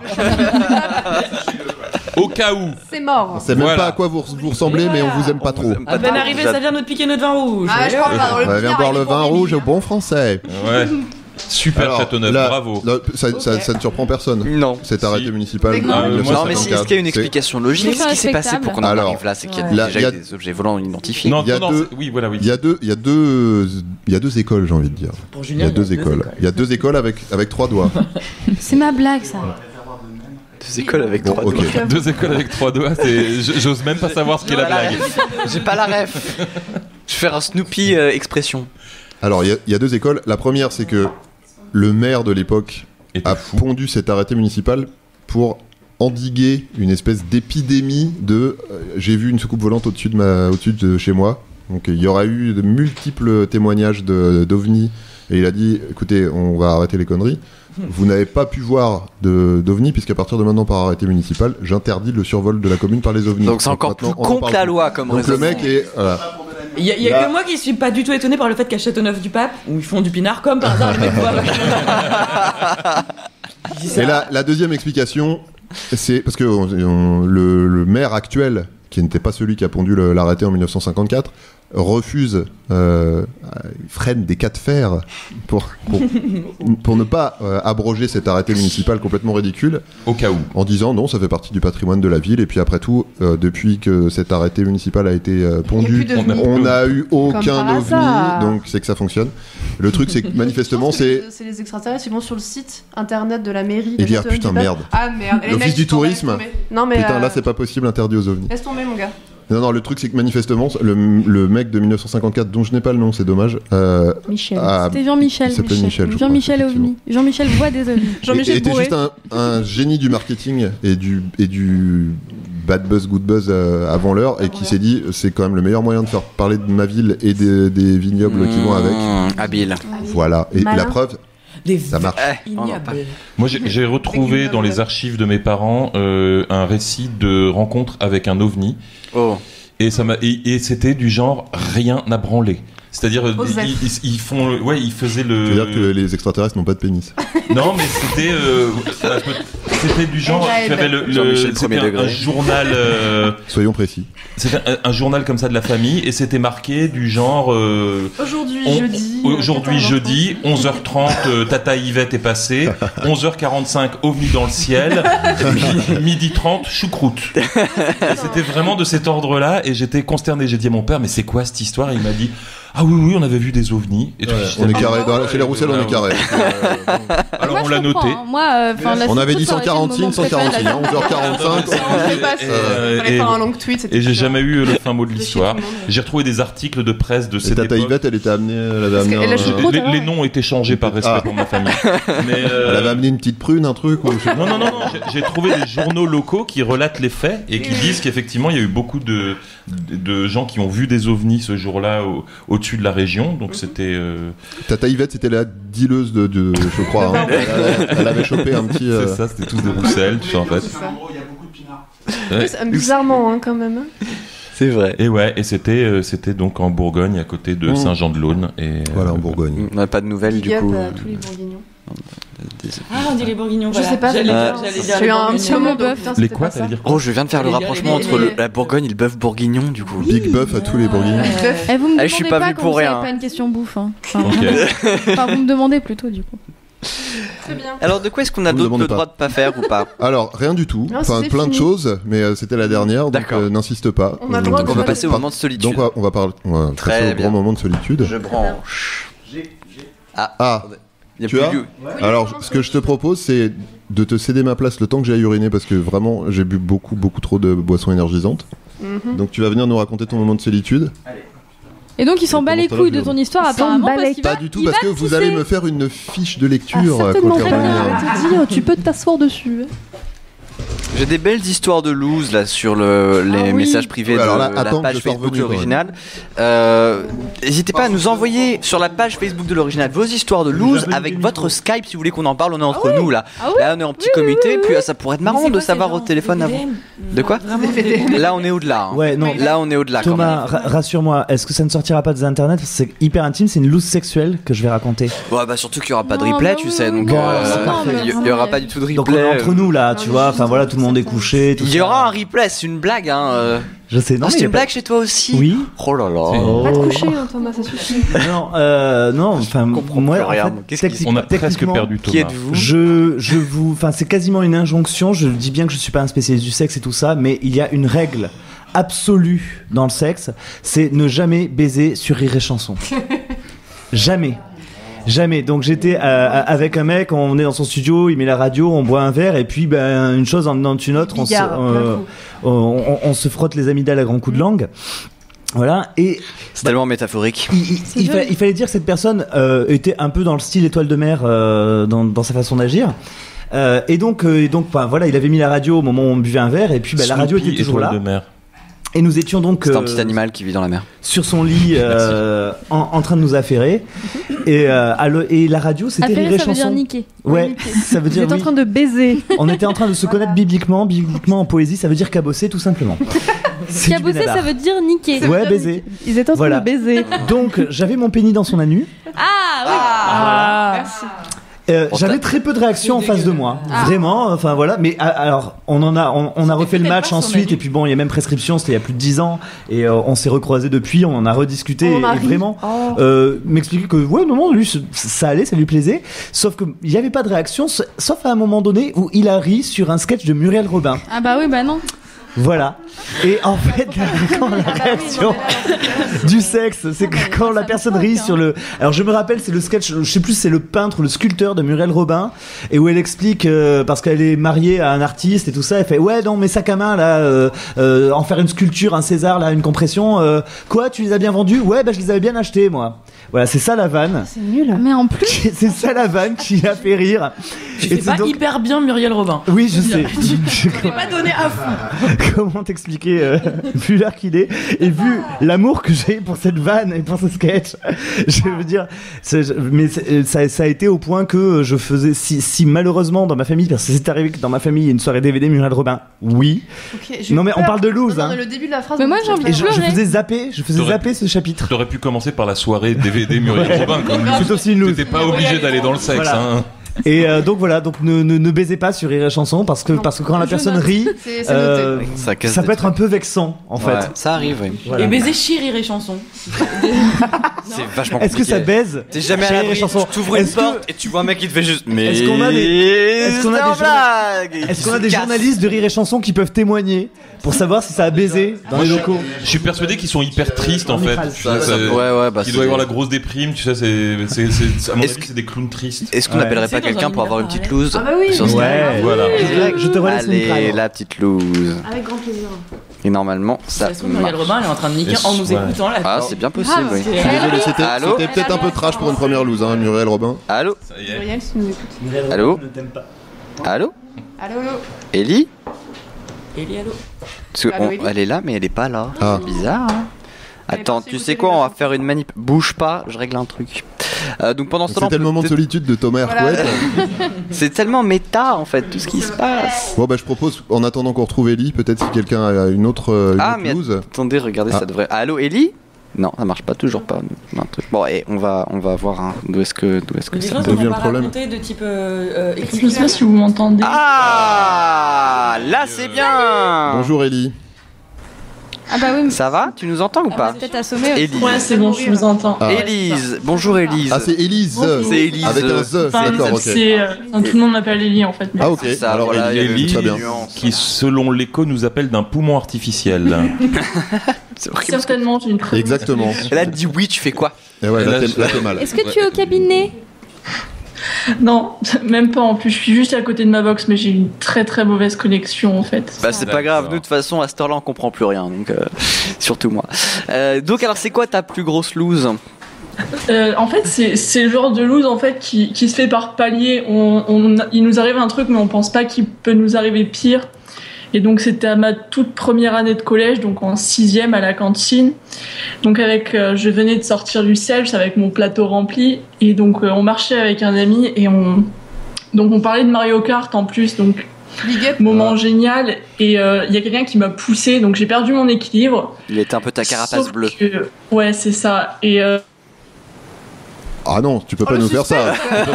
Au cas où. C'est mort. On sait même pas à quoi vous ressemblez, mais on vous aime pas trop. À peine arrivé, ça vient de piquer notre vin rouge. Ah, je crois pas dans le Ouais, viens boire le vin rouge au bon français. Ouais. Super Alors, Châteauneuf, là, bravo. là, ça ne surprend personne. Non. Cet arrêté municipal. Mais de non. 1954. Non, mais est-ce qu'il y a une explication logique? C'est Ce qui s'est passé respectable. pour qu'on en Alors, arrive là, c'est qu'il y a ouais. déjà Il y a- des objets volants identifiés. Non, Il y a non, deux- oui, voilà, oui. Il y a deux écoles, j'ai envie de dire. Pour Il y Julien, a deux écoles. Il y a deux écoles avec 3 doigts. C'est ma blague, ça. Deux écoles avec Bon, trois ok. doigts. Deux écoles avec 3 doigts, j'ose même pas savoir ce qu'est la blague. J'ai pas la ref. Je vais faire un Snoopy expression. Alors, il y a deux écoles. La première, c'est que le maire de l'époque Était a fou. pondu cet arrêté municipal pour endiguer une espèce d'épidémie de j'ai vu une soucoupe volante au-dessus de chez moi. Donc il y aura eu de multiples témoignages d'OVNI et il a dit écoutez, on va arrêter les conneries. Vous n'avez pas pu voir d'OVNI puisqu'à partir de maintenant par arrêté municipal, j'interdis le survol de la commune par les OVNI. Donc c'est encore plus maintenant, on en con parle que la plus. loi comme Donc le raisonnement. mec est voilà. Il y a que moi qui suis pas du tout étonné par le fait qu'à Châteauneuf-du-Pape, où ils font du pinard comme par hasard, je les vois. Et la deuxième explication, c'est parce que le maire actuel, qui n'était pas celui qui a pondu l'arrêté en 1954, refuse, freine des cas de fer pour ne pas abroger cet arrêté municipal complètement ridicule. Au cas où. En disant non, ça fait partie du patrimoine de la ville, et puis après tout, depuis que cet arrêté municipal a été pondu, Il y a plus d'OVNI. on n'a eu aucun par OVNI, hasard. donc c'est que ça fonctionne. Le truc, c'est que manifestement, c'est les extraterrestres, ils vont sur le site internet de la mairie. Et de dire, Châteauneuf-du-Pape. putain, merde. Ah merde. Et les l'office mecs, du ils sont là, tourisme. laisse tomber. Non mais. Putain, là, c'est pas possible, interdit aux OVNI. Laisse tomber, mon gars. Non, le truc, c'est que manifestement, le mec de 1954, dont je n'ai pas le nom, c'est dommage. Michel. C'était Jean-Michel. Il s'appelait Michel, je crois, Jean-Michel effectivement. OVNI. Jean-Michel voit des ovnis. Jean-Michel était Bourré. juste un génie du marketing et du bad buzz, good buzz avant l'heure, et qui s'est dit c'est quand même le meilleur moyen de faire parler de ma ville et des vignobles qui vont avec. Habile. Voilà. Et Malin. la preuve, ça marche. Ignoble. Moi, j'ai retrouvé dans les archives de mes parents un récit de rencontre avec un ovni. Oh. Et et c'était du genre rien à branler. C'est-à-dire ils font ils faisaient le. C'est-à-dire que les extraterrestres n'ont pas de pénis. Non, mais c'était c'était du genre tu avais Jean-Michel c'était premier degré. un journal Soyons précis. c'était un journal comme ça de la famille et c'était marqué du genre Aujourd'hui, jeudi 11h30 Tata Yvette est passée, 11h45 OVNI dans le ciel, midi 30 choucroute. Et c'était vraiment de cet ordre-là et j'étais consterné, j'ai dit à mon père mais c'est quoi cette histoire et il m'a dit ah oui on avait vu des ovnis et tout. On est carré. Chez les Roussel, on est carré. Alors Moi, on je l'a comprends, noté. hein. Moi, On avait dit 140, 140, 11h45. Fallait faire un long tweet. Et j'ai jamais eu le fin mot de l'histoire. J'ai retrouvé des articles de presse de Et cette Tata époque. Yvette, elle avait amené qu'elle a choucroute, Les noms ont été changés par respect pour ma famille. Mais elle avait amené une petite prune, un truc. non. J'ai trouvé des journaux locaux qui relatent les faits et qui disent qu'effectivement il y a eu beaucoup de gens qui ont vu des ovnis ce jour-là au-dessus de la région. Donc c'était. Tata Yvette, c'était la dealeuse je crois. Hein. Elle avait chopé un petit. C'est ça, c'était tous des Roussel, tout ça en fait. En gros, il y a beaucoup de Bizarrement, quand même. C'est vrai. Et c'était donc en Bourgogne, à côté de Saint-Jean-de-Laune. Voilà, en Bourgogne. On n'a pas de nouvelles du coup. À tous les Bourguignons. On dit les Bourguignons. Je sais pas. J'allais dire eu un petit moment bœuf. Les quoi, ça veut dire? Oh, je viens de faire le rapprochement entre la Bourgogne et le bœuf bourguignon, du coup. Big bœuf à tous les Bourguignons. Vous me je suis pas venu pour rien. C'est pas une question bouffe. Enfin, vous me demandez plutôt, du coup. Très bien. Alors, de quoi est-ce qu'on a d'autres le droit de pas faire ou pas? Alors, rien du tout. Enfin, plein de choses, mais c'était la dernière, donc n'insiste pas. On va passer au moment de solitude. Donc, on va passer au grand moment de solitude. Je branche. Tu as Alors, ce que je te propose, c'est de te céder ma place le temps que j'aille uriner, parce que vraiment, j'ai bu beaucoup trop de boissons énergisantes. Donc, tu vas venir nous raconter ton moment de solitude. Et donc il s'en bat les couilles de ton histoire apparemment parce qu'il pas du tout parce que vous allez me faire une fiche de lecture. Certainement. Tu peux t'asseoir dessus. J'ai des belles histoires de loose là sur les messages privés de la page Facebook de l'original. N'hésitez pas à nous envoyer sur la page Facebook de l'original vos histoires de loose avec votre Skype si vous voulez qu'on en parle. On est entre nous là. Là on est en petit comité. Puis ça pourrait être marrant de savoir au téléphone avant. De quoi? Là on est au-delà. Ouais, non. Là on est au-delà. Thomas, rassure-moi. Est-ce que ça ne sortira pas des internets? C'est hyper intime. C'est une loose sexuelle que je vais raconter. Ouais, bah surtout qu'il y aura pas de replay, tu sais. Donc il y aura pas du tout de replay. Donc on est entre nous là, tu vois. Enfin voilà, tout le monde est couché. Il y aura un replay, c'est une blague, hein. Je sais, non. C'est une blague chez toi aussi. Oui. Oh là là. Pas te coucher, Thomas, ça suffit. Non, enfin, moi, en fait, on a presque perdu Thomas. Qui êtes-vous? Enfin, c'est quasiment une injonction. Je dis bien que je suis pas un spécialiste du sexe et tout ça, mais il y a une règle absolue dans le sexe, c'est ne jamais baiser sur Rire et Chanson. Jamais. Donc j'étais avec un mec, on est dans son studio, il met la radio, on boit un verre et puis une chose en demande une autre, on se frotte les amygdales à grands coups de langue. Voilà, et c'est tellement métaphorique. Il fallait dire que cette personne était un peu dans le style étoile de mer dans sa façon d'agir. Et donc voilà, il avait mis la radio au moment où on buvait un verre et puis la radio était toujours là. De mer. Et nous étions donc c'est un petit animal qui vit dans la mer sur son lit en train de nous affairer et la radio c'était Rire et Chanson. Ça veut dire niquer. Ouais, ça veut dire vous êtes en train de baiser. On était en train de se connaître bibliquement en poésie, ça veut dire cabosser tout simplement. Cabosser ça veut dire niquer. Ouais, baiser. Ils étaient en train de baiser. Donc j'avais mon pénis dans son anus. Ah oui. Merci. J'avais très peu de réactions en face de moi, vraiment. Enfin voilà, mais alors on a refait le match ensuite et puis bon, il y a même prescription, c'était il y a plus de 10 ans et on s'est recroisés depuis, on en a rediscuté et vraiment m'expliquer que non, lui ça allait, ça lui plaisait, sauf que il y avait pas de réaction, sauf à un moment donné où il a ri sur un sketch de Muriel Robin. Ah bah oui, bah non. Voilà. Et en fait, quand la réaction du sexe, c'est que quand la personne rit sur le... Alors je me rappelle, c'est le sketch, je sais plus si c'est le peintre ou le sculpteur de Muriel Robin, et où elle explique, parce qu'elle est mariée à un artiste et tout ça, elle fait « Ouais, non, mes sacs à main, là, en faire une sculpture, un César, là, une compression, quoi, tu les as bien vendus? Ouais, bah je les avais bien achetés, moi. » Voilà, c'est ça la vanne. C'est nul. Mais en plus... C'est ça la vanne qui a fait rire. Tu fais pas hyper bien Muriel Robin. Oui, je sais. Je l'ai pas donné à fond. Comment t'expliquer, vu l'heure qu'il est, et vu l'amour que j'ai pour cette vanne et pour ce sketch, je veux dire, ça a été au point que je faisais, si malheureusement dans ma famille, parce que c'est arrivé que dans ma famille il y a une soirée DVD Muriel Robin, oui. Okay, non mais on parle de loose. Non, le début de la phrase. Mais moi j'ai envie de pleurer. Je faisais zapper ce chapitre. T'aurais pu commencer par la soirée DVD Muriel Robin. C'est aussi une loose. T'étais pas obligé d'aller dans le sexe. Voilà. Hein. Et donc voilà, donc ne baisez pas sur Rire et Chanson parce que quand la personne rit, ça peut être un peu vexant en fait. Ça arrive, oui. Voilà. Et baiser chez Rire et Chanson. C'est vachement compliqué. Est-ce que ça baise? T'es jamais à l'abri, tu ouvres une porte et tu vois un mec qui te fait juste. Mais est-ce qu'on a des journalistes de Rire et Chanson qui peuvent témoigner pour savoir si ça a baisé dans les locaux? Je suis persuadé qu'ils sont hyper tristes en fait. Il doit y avoir la grosse déprime, tu sais, à mon avis c'est des clowns tristes. Est-ce qu'on appellerait pas quelqu'un pour avoir une petite loose? Ah bah oui. Ouais, voilà. Je te relaisse. Allez, la petite loose. Avec grand plaisir. Et normalement, ça. Muriel Robin, elle est en train de niquer en nous écoutant là. Ah, c'est bien possible, oui. Je suis désolé, c'était peut-être un peu trash pour une première loose, hein, Muriel Robin. Allô? Muriel, si nous écoute. Allô? Allô? Allô? Ellie? Ellie, allô? Parce elle est là, mais elle est pas là. C'est bizarre, hein. Attends, tu sais quoi, on va faire une manip. Bouge pas, je règle un truc. Donc pendant ce temps, c'était le moment de solitude de Thomas Hercouet. C'est tellement méta en fait tout ce qui se passe. Bon je propose en attendant qu'on retrouve Ellie, peut-être si quelqu'un a une autre news. Attendez, regardez, ça devrait. Allô Ellie? Non, ça marche pas, toujours pas. Bon, et on va voir d'où est-ce que ça devient le problème. De type, je sais pas si vous m'entendez. Ah, là c'est bien. Bonjour Ellie. Ah bah oui. Ça va? Tu nous entends ou pas? Peut-être assommé. Élise. Ouais, c'est bon, je vous entends. Élise, bonjour Élise. Ah, c'est Élise. Bonjour. C'est Élise. Avec un Z. D'accord, ok. Tout le monde m'appelle Ellie en fait. Ah, ok. Ça, alors, voilà, Ellie, qui selon l'écho nous appelle d'un poumon artificiel. Certainement, j'ai une très. Exactement. Elle a dit oui, tu fais quoi? Et ouais, là t'es mal. Est-ce que tu es au cabinet? Non, même pas en plus. Je suis juste à côté de ma box, mais j'ai une très très mauvaise connexion en fait. Bah c'est pas grave, nous de toute façon à cette heure-là on comprend plus rien, donc surtout moi. Donc alors c'est quoi ta plus grosse loose? En fait c'est le genre de loose en fait qui se fait par palier. Il nous arrive un truc mais on pense pas qu'il peut nous arriver pire. Et donc c'était à ma toute première année de collège, donc en 6e à la cantine. Donc je venais de sortir du CELS avec mon plateau rempli, et donc on marchait avec un ami et on parlait de Mario Kart en plus, donc moment génial. Et il y a quelqu'un qui m'a poussé, donc j'ai perdu mon équilibre. Il était un peu ta carapace bleue. Ouais, c'est ça. Et ah non, tu peux pas nous faire ça.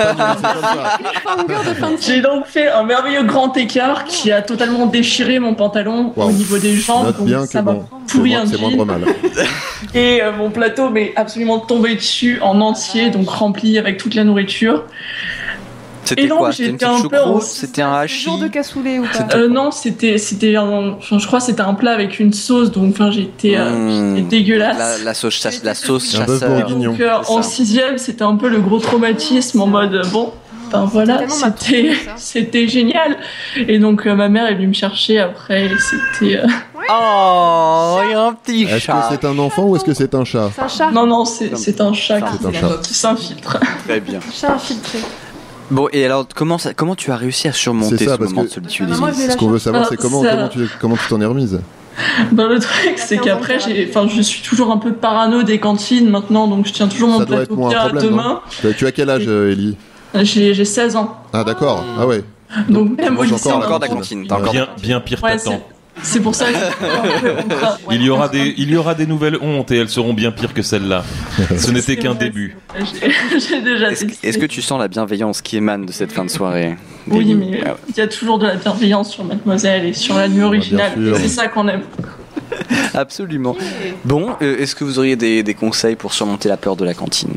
J'ai donc fait un merveilleux grand écart qui a totalement déchiré mon pantalon au niveau des jambes. Donc bien ça m'a pourri un jean. C'est moindre mal. Et mon plateau m'est absolument tombé dessus en entier, donc rempli avec toute la nourriture. C'était quoi? C'était une petite choucroute? C'était un hachis? Genre de cassoulet ou pas? Non, c'était je crois que c'était un plat avec une sauce, donc j'étais dégueulasse. La sauce chasseur. Donc en 6e, c'était un peu le gros traumatisme en mode bon, ben voilà, c'était génial. Et donc ma mère est venue me chercher après, et c'était oh, il y a un petit chat. Est-ce que c'est un enfant ou est-ce que c'est un chat? C'est un chat. Non, c'est un chat qui s'infiltre. Très bien. Chat infiltré. Bon, et alors comment tu as réussi à surmonter ce moment de solitude? Ce qu'on veut savoir, c'est comment tu t'en es remise? Ben, le truc, c'est qu'après, je suis toujours un peu parano des cantines maintenant, donc je tiens toujours mon plateau bien à deux mains. Tu as quel âge, Ellie? J'ai 16 ans. Ah d'accord, ah ouais. Donc même au lycée, encore de la cantine. Bien pire t'attends. C'est pour ça que il y aura des nouvelles hontes et elles seront bien pires que celles-là. Ce n'était qu'un début. J'ai déjà Est-ce que tu sens la bienveillance qui émane de cette fin de soirée? Oui, mais il y a toujours de la bienveillance sur Mademoiselle et sur la nuit originale. C'est ça qu'on aime. Absolument. Bon, est-ce que vous auriez des conseils pour surmonter la peur de la cantine?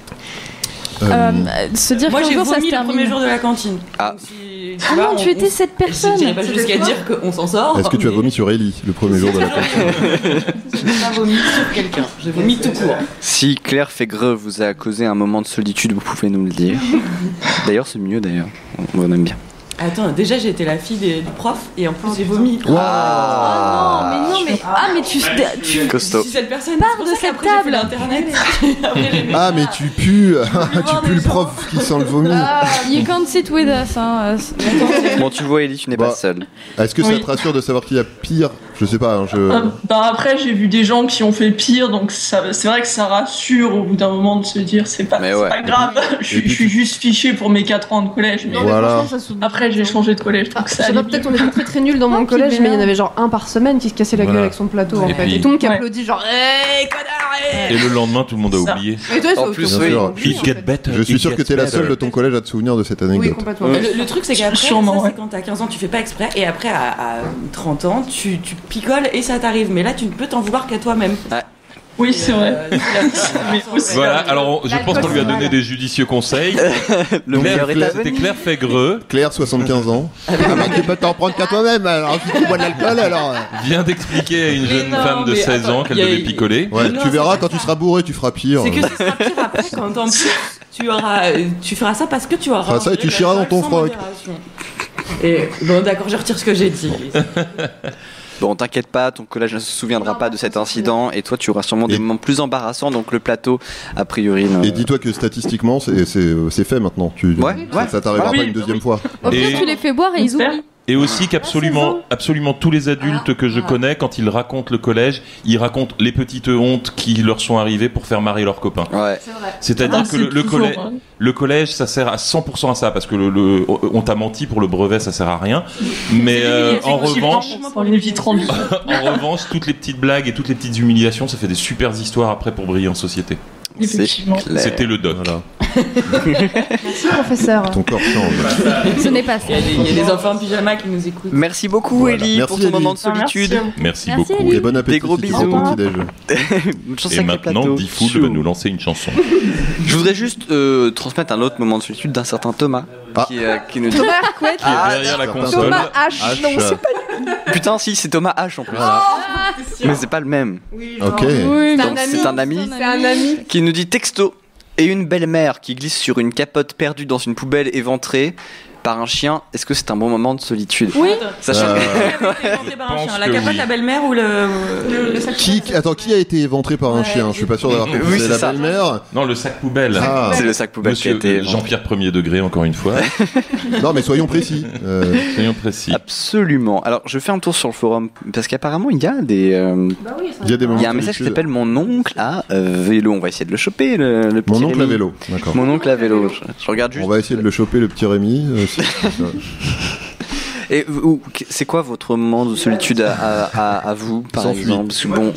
Se dire moi j'ai vomi le premier jour de la cantine. Ah. Comment tu étais cette personne? Je n'irai pas jusqu'à dire qu'on s'en sort. Est-ce que tu as vomi sur Ellie le premier jour de la cantine? Je n'ai pas vomi sur quelqu'un, j'ai vomi tout court. Si Claire Fégreux vous a causé un moment de solitude, vous pouvez nous le dire. D'ailleurs c'est mieux d'ailleurs, on aime bien. Attends, déjà j'ai été la fille du prof et en plus j'ai vomi. Wow. Mais tu costaud. Si cette personne part de cette table. Ah mais tu pues, tu pues le prof qui sent le vomi. You can't sit with us. Hein. Bon, tu vois Ellie, tu n'es pas seule. Est-ce que ça te rassure de savoir qu'il y a pire? Je sais pas. Après j'ai vu des gens qui ont fait pire, donc c'est vrai que ça rassure au bout d'un moment de se dire c'est pas grave. Je suis juste fiché pour mes 4 ans de collège. Mais voilà. Après j'ai changé de collège. Peut-être on était très très nuls dans mon collège, mais il y en avait genre un par semaine qui se cassait la gueule avec son plateau en fait. Et tout le monde qui applaudit genre hey connard. Et le lendemain tout le monde a oublié. Et toi, en plus je suis sûr que t'es la seule de ton collège à te souvenir de cette anecdote. Oui, complètement. Le truc c'est qu'après c'est quand t'as 15 ans tu fais pas exprès et après à 30 ans tu picoles et ça t'arrive, mais là tu ne peux t'en vouloir qu'à toi-même. Oui, c'est vrai. Voilà, alors je pense qu'on lui a donné des judicieux conseils. C'était Claire Fégreux. Claire, 75 ans. Tu peux t'en prendre qu'à toi-même, alors si tu bois de l'alcool, alors. Vient d'expliquer à une jeune femme de 16 ans qu'elle devait picoler. Ouais, tu verras, quand tu seras bourré, tu feras pire. C'est que ce sera pire après, quand en plus tu feras ça parce que tu auras. Ça et tu chieras dans ton froc. Et bon, d'accord, je retire ce que j'ai dit. Bon, t'inquiète pas, ton collège ne se souviendra pas de cet incident et toi tu auras sûrement des moments plus embarrassants, donc le plateau a priori. Et dis-toi que statistiquement c'est fait maintenant. Ça t'arrivera pas une deuxième fois. Au pire tu les fais boire et ils oublient. Et aussi qu'absolument tous les adultes que je connais, quand ils racontent le collège, ils racontent les petites hontes qui leur sont arrivées pour faire marrer leurs copains. Ouais. C'est-à-dire que le collège, ça sert à 100% à ça, parce que on t'a menti pour le brevet, ça sert à rien. Mais en revanche, toutes les petites blagues et toutes les petites humiliations, ça fait des super histoires après pour briller en société. C'était le doc. Voilà. Merci professeur. Ton corps change. Ce n'est pas ça. Il y a des enfants en pyjama qui nous écoutent. Merci beaucoup Ellie pour ton moment de solitude. Merci beaucoup. Et bon appétit. Des gros bisous. Et maintenant, Diffoul va nous lancer une chanson. Je voudrais juste transmettre un autre moment de solitude d'un certain Thomas qui nous dit Thomas Arquette qui est derrière la console. Thomas H. Non, c'est pas lui. Putain, si, c'est Thomas H en plus. Mais c'est pas le même. Ok. C'est un ami qui nous dit texto. Et une belle-mère qui glisse sur une capote perdue dans une poubelle éventrée par un chien, est-ce que c'est un bon moment de solitude? Oui. Sachant la capote, la belle-mère ou le sac poubelle? Attends, qui a été éventré par un chien? Je suis pas sûr d'avoir compris. C'est la belle-mère? Non, le sac poubelle. C'est le sac poubelle. Monsieur qui a été Jean-Pierre Premier degré, encore une fois. Non, mais soyons précis. Soyons précis. Absolument. Alors, je fais un tour sur le forum parce qu'apparemment, il y a des. Il y a des moments. Il y a un message qui s'appelle Mon oncle à vélo. On va essayer de le choper. Le petit Mon oncle Rémi. à vélo. D'accord. Mon oncle à vélo. Je regarde juste. On va essayer de le choper, le petit Rémi. Et c'est quoi votre moment de solitude à vous, par exemple?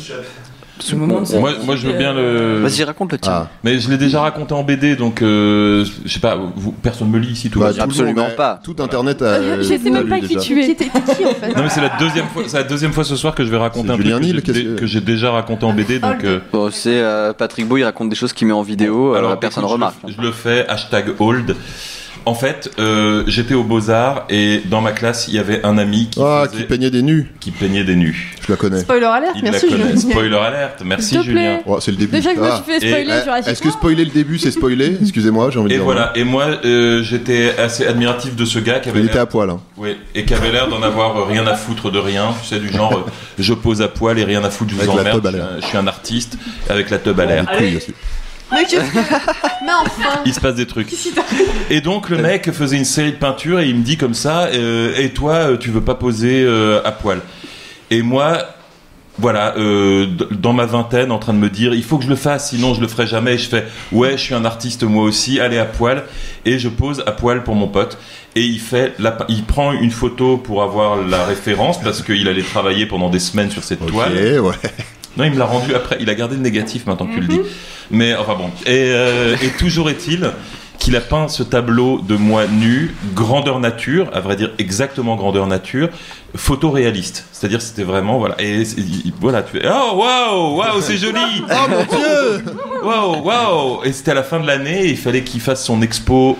Moi je veux bien le. Vas-y, raconte le tien. Mais je l'ai déjà raconté en BD, donc je sais pas. Personne me lit ici, tout. Absolument pas. Tout Internet a. Je sais même pas qui tu es. Qui en fait. Non mais c'est la deuxième fois ce soir que je vais raconter un truc que j'ai déjà raconté en BD, donc. Bon, c'est Patrick Beau, il raconte des choses qu'il met en vidéo. Alors personne ne remarque. Je le fais #hold. En fait, j'étais aux Beaux-Arts et dans ma classe, il y avait un ami qui peignait des nus. Je la connais. Spoiler alerte, merci Julien. Spoiler alerte, merci Julien. Oh, c'est le début. Déjà que je me suis fait spoiler Jurassic Est-ce que spoiler le début, c'est spoiler? Excusez-moi, j'ai envie de dire. Et voilà, et moi, j'étais assez admiratif de ce gars qui avait. Il était à poil. Hein. Oui, et qui avait l'air d'en avoir rien à foutre de rien. Tu sais, du genre, je pose à poil et rien à foutre, je vous emmerde. Je suis un artiste avec la teub à l'air. Mais enfin. Il se passe des trucs. Et donc le mec faisait une série de peintures et il me dit comme ça, et toi tu veux pas poser à poil? Et moi, voilà, dans ma vingtaine, en train de me dire il faut que je le fasse, sinon je le ferai jamais. Et je fais ouais, je suis un artiste moi aussi, allez à poil, et je pose à poil pour mon pote. Et il prend une photo pour avoir la référence parce qu'il allait travailler pendant des semaines sur cette toile. Ouais. Non, il me l'a rendu après. Il a gardé le négatif maintenant que tu le dis. Mais enfin bon. Et toujours est-il qu'il a peint ce tableau de moi nu, grandeur nature, à vrai dire exactement grandeur nature, photoréaliste. C'est-à-dire c'était vraiment voilà. Et voilà, tu fais oh waouh, c'est joli. Oh mon Dieu. Waouh. Et c'était à la fin de l'année. Et il fallait qu'il fasse son expo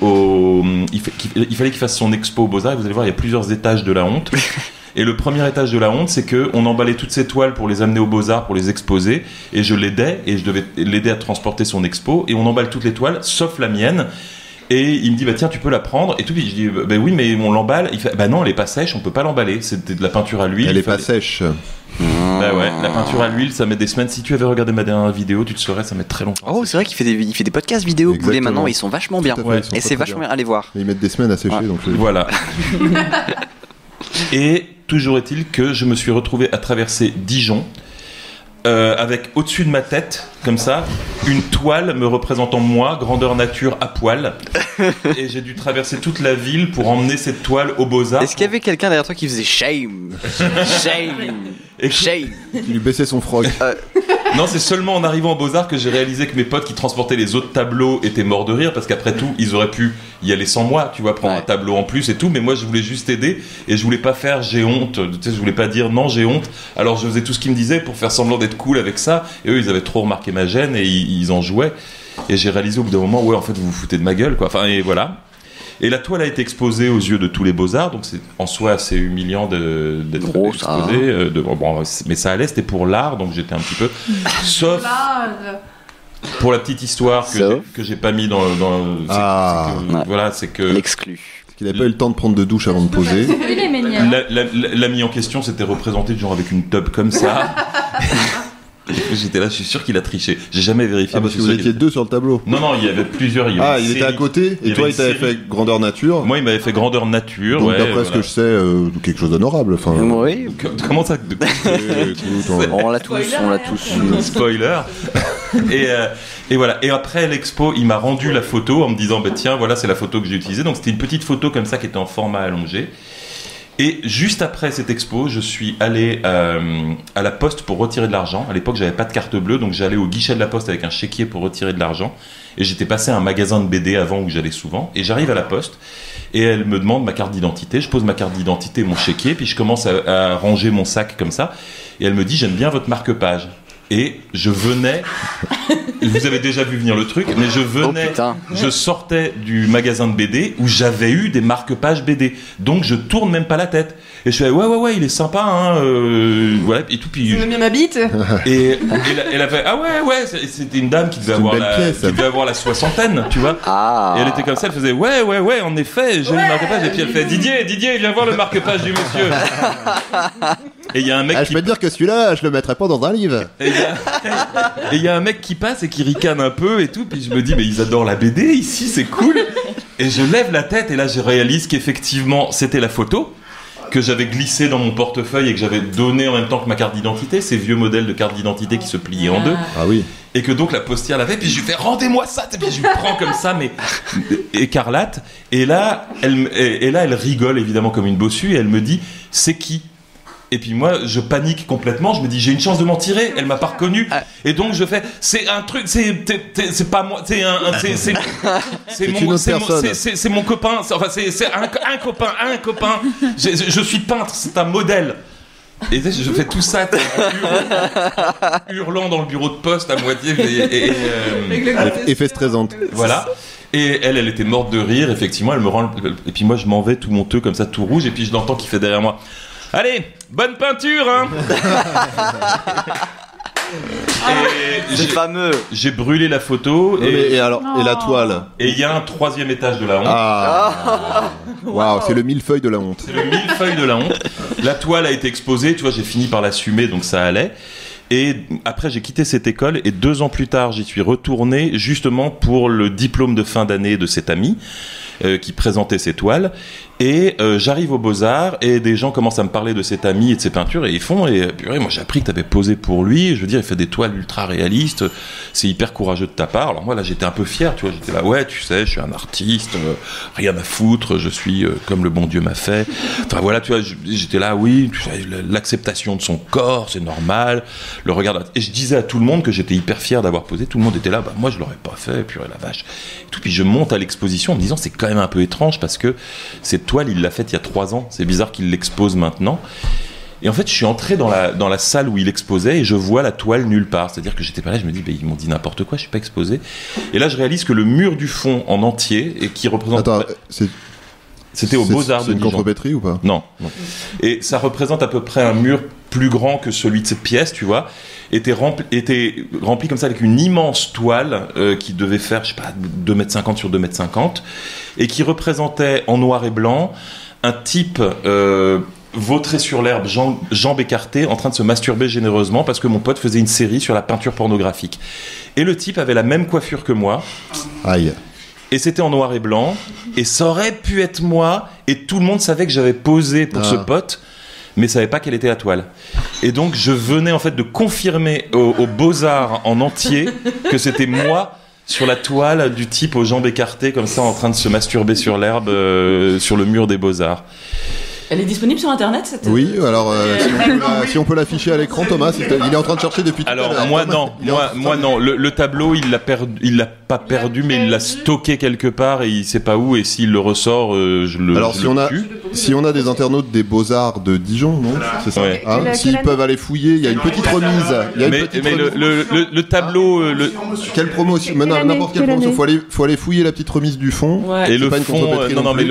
il fallait qu'il fasse son expo aux Beaux-Arts. Et vous allez voir, il y a plusieurs étages de la honte. Et le premier étage de la honte, c'est qu'on emballait toutes ces toiles pour les amener aux Beaux-Arts, pour les exposer. Et je l'aidais, et je devais l'aider à transporter son expo. Et on emballe toutes les toiles, sauf la mienne. Et il me dit, bah tiens, tu peux la prendre. Et tout, je dis, bah oui, mais on l'emballe. Il fait, bah non, elle est pas sèche, on peut pas l'emballer. C'était de la peinture à l'huile. Elle est pas sèche. Bah ouais, la peinture à l'huile, ça met des semaines. Si tu avais regardé ma dernière vidéo, tu le saurais, ça met très longtemps. Oh, c'est vrai qu'il fait des podcasts vidéo. Boulet maintenant, ils sont vachement bien. Et c'est vachement bien. Allez voir. Ils mettent des semaines à sécher, donc voilà. Et toujours est-il que je me suis retrouvé à traverser Dijon avec au-dessus de ma tête, comme ça, une toile me représentant moi, grandeur nature à poil. Et j'ai dû traverser toute la ville pour emmener cette toile aux Beaux-Arts. Est-ce qu'il y avait quelqu'un derrière toi qui faisait shame? Shame. Il lui baissait son frog. Non, c'est seulement en arrivant aux Beaux-Arts que j'ai réalisé que mes potes qui transportaient les autres tableaux étaient morts de rire, parce qu'après tout, ils auraient pu y aller sans moi, tu vois, prendre un tableau en plus et tout, mais moi je voulais juste aider et je voulais pas faire j'ai honte, tu sais, je voulais pas dire non j'ai honte, alors je faisais tout ce qu'ils me disaient pour faire semblant d'être cool avec ça, et eux ils avaient trop remarqué ma gêne et ils en jouaient, et j'ai réalisé au bout d'un moment, ouais en fait vous vous foutez de ma gueule quoi, enfin et voilà. Et la toile a été exposée aux yeux de tous les Beaux-Arts, donc c'est en soi assez humiliant d'être exposé. Mais ça allait, c'était pour l'art, donc j'étais un petit peu. Sauf pour la petite histoire que j'ai pas mis dans. Voilà, c'est que. L'exclu. Qu'il n'avait pas eu le temps de prendre de douche avant de poser. L'ami en question s'était représenté genre avec une tub comme ça. J'étais là, je suis sûr qu'il a triché. J'ai jamais vérifié. Parce que vous étiez 2 sur le tableau. Non, il y avait plusieurs. Il était à côté et toi il t'avait fait grandeur nature. Moi il m'avait fait grandeur nature. Donc d'après ce que je sais, quelque chose d'honorable. Enfin. Oui. Comment ça? On l'a tous. Spoiler. Et voilà. Et après l'expo, il m'a rendu la photo en me disant tiens, voilà, c'est la photo que j'ai utilisée. Donc c'était une petite photo comme ça qui était en format allongé. Et juste après cette expo, je suis allé à la poste pour retirer de l'argent. À l'époque, j'avais pas de carte bleue, donc j'allais au guichet de la poste avec un chéquier pour retirer de l'argent. Et j'étais passé à un magasin de BD avant où j'allais souvent. Et j'arrive à la poste et elle me demande ma carte d'identité. Je pose ma carte d'identité, mon chéquier, puis je commence à ranger mon sac comme ça. Et elle me dit j'aime bien votre marque-page. Et je venais, vous avez déjà vu venir le truc, mais je sortais du magasin de BD où j'avais eu des marque-pages BD. Donc je tourne même pas la tête. Et je fais ouais, il est sympa, hein, voilà, et tout. Puis. Tu aimes bien ma bite? Et elle a fait ouais, c'était une dame qui devait avoir la soixantaine, tu vois. Et elle était comme ça, elle faisait ouais, en effet, j'ai eu le marque-page. Et puis elle fait Didier, viens voir le marque-page du monsieur. Et il y a un mec je peux te dire que celui-là, je le mettrais pas dans un livre. Et il y a un mec qui passe et qui ricane un peu et tout, puis je me dis mais ils adorent la BD ici, c'est cool. Et je lève la tête et là je réalise qu'effectivement c'était la photo que j'avais glissée dans mon portefeuille et que j'avais donné en même temps que ma carte d'identité, ces vieux modèles de carte d'identité qui se pliaient en deux. Ah oui. Et que donc la postière l'avait, puis je lui fais rendez-moi ça, et puis je lui prends comme ça, mais écarlate. Et là elle rigole évidemment comme une bossue et elle me dit c'est qui? Et puis moi, je panique complètement. Je me dis, j'ai une chance de m'en tirer. Elle m'a pas reconnu. Et donc je fais, c'est un truc, c'est pas moi, c'est mon copain. Enfin, c'est un copain. Je suis peintre. C'est un modèle. Et je fais tout ça, hurlant dans le bureau de poste à moitié. Effet stressante. Voilà. Et elle était morte de rire. Effectivement, elle me rend. Et puis moi, je m'en vais tout monteux comme ça, tout rouge. Et puis je l'entends qui fait derrière moi. Allez, bonne peinture, hein. C'est fameux. J'ai brûlé la photo et la toile. Et il y a un 3e étage de la honte. Waouh, c'est le millefeuille de la honte. C'est le millefeuille de la honte. La toile a été exposée, tu vois, j'ai fini par l'assumer, donc ça allait. Et après, j'ai quitté cette école et 2 ans plus tard, j'y suis retourné justement pour le diplôme de fin d'année de cet ami qui présentait ses toiles. Et j'arrive aux Beaux-Arts et des gens commencent à me parler de cet ami et de ses peintures et ils font purée, moi j'ai appris que t'avais posé pour lui, je veux dire il fait des toiles ultra réalistes, c'est hyper courageux de ta part. Alors moi là j'étais un peu fier, tu vois, j'étais là ouais tu sais je suis un artiste, rien à foutre, je suis comme le bon Dieu m'a fait. Enfin voilà tu vois, j'étais là oui, tu sais, l'acceptation de son corps c'est normal, le regard et je disais à tout le monde que j'étais hyper fier d'avoir posé, tout le monde était là bah moi je l'aurais pas fait, purée la vache. Et tout, puis je monte à l'exposition en me disant c'est quand même un peu étrange parce que cette toile il l'a faite il y a 3 ans, c'est bizarre qu'il l'expose maintenant. Et en fait je suis entré dans la salle où il exposait et je vois la toile nulle part, c'est à dire que j'étais pas là, je me dis ils m'ont dit n'importe quoi, je suis pas exposé. Et là je réalise que le mur du fond en entier et qui représente c'était aux Beaux-Arts de Dijon. C'est une contrepétrie ou pas? Non. Et ça représente à peu près un mur plus grand que celui de cette pièce, tu vois, était rempli comme ça avec une immense toile qui devait faire, je sais pas, 2,50 m sur 2,50 m et qui représentait en noir et blanc un type vautré sur l'herbe, jambes écartées, en train de se masturber généreusement parce que mon pote faisait une série sur la peinture pornographique. Et le type avait la même coiffure que moi. Aïe. Et c'était en noir et blanc, et ça aurait pu être moi, et tout le monde savait que j'avais posé pour ce pote, mais savait pas quelle était la toile. Et donc je venais en fait de confirmer aux Beaux-Arts en entier que c'était moi sur la toile du type aux jambes écartées, comme ça en train de se masturber sur l'herbe sur le mur des Beaux-Arts. Elle est disponible sur internet cette... Oui, alors si on peut l'afficher à l'écran, Thomas, il est en train de chercher depuis tout à l'heure. Alors moi non, le tableau il l'a pas perdu, mais il l'a stocké quelque part et il sait pas où, et s'il le ressort, je le. Alors si on a des internautes des Beaux-Arts de Dijon, non, c'est ça. Ouais. Hein, s'ils peuvent aller fouiller, il y a une petite remise. Le tableau, quelle promotion, n'importe quelle promotion, faut aller fouiller la petite remise du fond. Ouais. Et le fond, non mais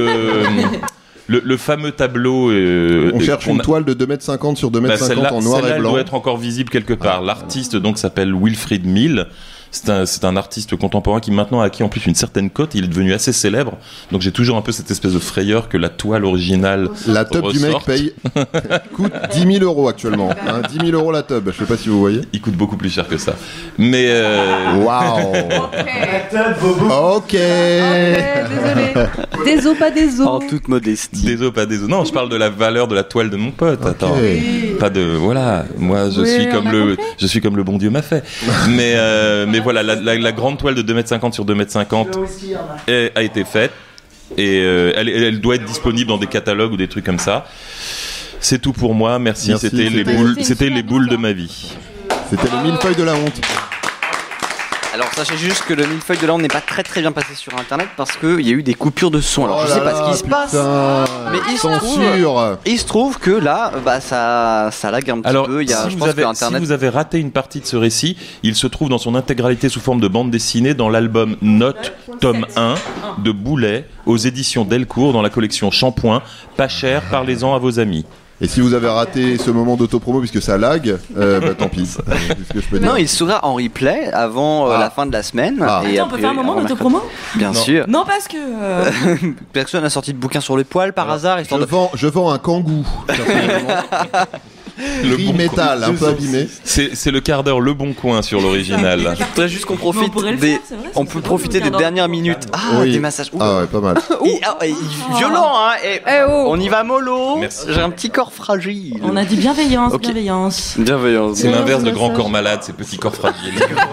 le fameux tableau... on cherche une toile de 2,50 m sur 2,50 m en noir et blanc. Elle doit être encore visible quelque part. L'artiste donc s'appelle Wilfried Mill. C'est un artiste contemporain qui maintenant a acquis en plus une certaine cote. Il est devenu assez célèbre. Donc j'ai toujours un peu cette espèce de frayeur que la toile originale la tub du mec paye coûte 10 000 € actuellement. 10 000 € la tub. Je sais pas si vous voyez. Il coûte beaucoup plus cher que ça. Mais waouh. Ok. Désolé. Des os pas des os. En toute modestie. Des os pas des os. Non, je parle de la valeur de la toile de mon pote. Okay. Attends. Pas de voilà. Moi je suis comme le bon Dieu m'a fait. Mais voilà, la grande toile de 2,50 m sur 2,50 m a été faite et elle doit être disponible dans des catalogues ou des trucs comme ça. C'est tout pour moi, merci. C'était les boules de ma vie. C'était le millefeuille de la honte. Alors sachez juste que le millefeuille de la honte n'est pas très très bien passé sur internet parce qu'il y a eu des coupures de son. Alors je sais pas ce qui se passe, mais il se trouve que là, ça lag un petit peu. Si vous avez raté une partie de ce récit, il se trouve dans son intégralité sous forme de bande dessinée dans l'album Note, tome 1 de Boulet aux éditions Delcourt dans la collection Shampoing. Pas cher, parlez-en à vos amis. Et si vous avez raté ce moment d'autopromo puisque ça lag, tant pis. Ce que je peux dire. Non, il sera en replay avant la fin de la semaine. Et on peut faire un moment d'autopromo ? Bien sûr. Non, parce que personne n'a sorti de bouquin sur le poil par hasard. Je vends un kangou. Le bon métal, un peu abîmé. C'est le quart d'heure Le Bon Coin sur l'original. Je voudrais juste qu'on profite on peut profiter des dernières minutes. Des massages. Ah ouais, pas mal. Violent, hein. On y va mollo. Merci. J'ai un petit corps fragile. On a dit bienveillance, okay. bienveillance. C'est l'inverse de grand corps malade, c'est petit corps fragile.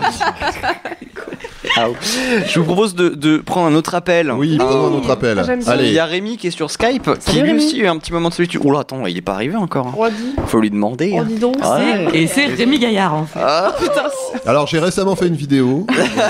Je vous propose de prendre un autre appel. Oui, prenons un autre appel. Allez. Il y a Rémi qui est sur Skype, qui lui aussi a eu un petit moment de solitude. Oula, attends, il est pas arrivé encore. Faut lui demander. Dis donc. Et c'est Rémi Gaillard en fait. Putain. Alors j'ai récemment fait une vidéo.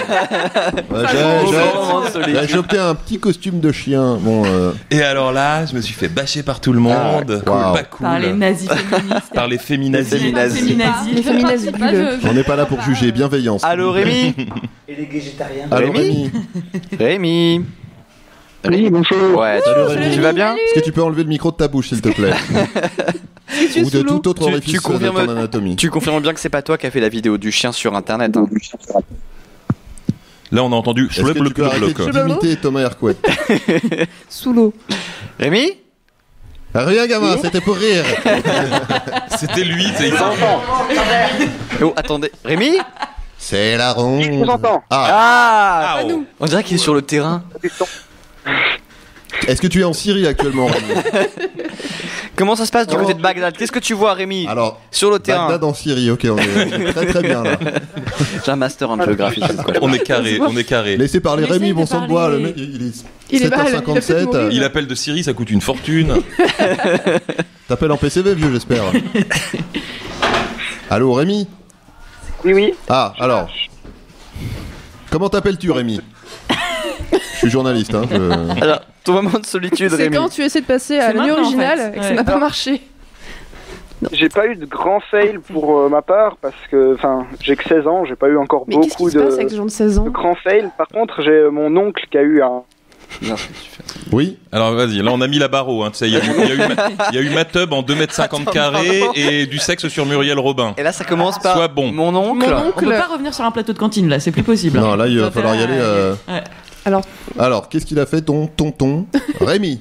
J'ai obtenu un petit costume de chien. Et alors là, je me suis fait bâcher par tout le monde. Pas cool. Par les nazis féministes. Par les féminazis. Les féminazis. On n'est pas là pour juger, bienveillance. Allô Rémi. Et les végétariens. Allô Rémi. Rémi. Oui, bonjour. Ouais, tu vas bien ? Est-ce que tu peux enlever le micro de ta bouche s'il te plaît ? Ou de tout autre orifice de ton anatomie. Tu confirmes bien que c'est pas toi qui as fait la vidéo du chien sur internet, hein. Là on a entendu. Est-ce que tu peux arrêter d'imiter Thomas Hercouet ? Sous l'eau. Rémi ? Rien gamin, c'était pour rire. C'était lui, c'est Oh, attendez. Rémi ? C'est la ronde. Je vous entends. Nous. On dirait qu'il est sur le terrain. Est-ce que tu es en Syrie actuellement, Rémi ? Comment ça se passe du côté de Bagdad ? Qu'est-ce que tu vois, Rémi ? Alors, sur le terrain. Bagdad en Syrie, ok, on est très très bien là. J'ai un master en géographie. On est carré. Laissez parler Rémi, bon sang de bois, le mec il est 7h57. Il appelle de Syrie, ça coûte une fortune. T'appelles en PCV, vieux, j'espère. Allô, Rémi ? Oui. Ah, alors. Comment t'appelles-tu, Rémi ? Je suis journaliste, hein. Alors, ton moment de solitude, c'est Rémi. quand tu essaies de passer à l'année originale et que ça n'a pas marché. J'ai pas eu de grand fail pour ma part parce que, j'ai que 16 ans, j'ai pas eu encore beaucoup de grands fails. Par contre, j'ai mon oncle qui a eu un. Oui. Alors vas-y, là on a mis la barre haut. Il y a eu ma tub en 2,50 m carrés et du sexe sur Muriel Robin. Et là ça commence par Sois bon. Mon oncle. On peut pas revenir sur un plateau de cantine là, c'est plus possible. Non, là il va falloir y aller. Ouais. Alors, qu'est-ce qu'il a fait ton tonton Rémi?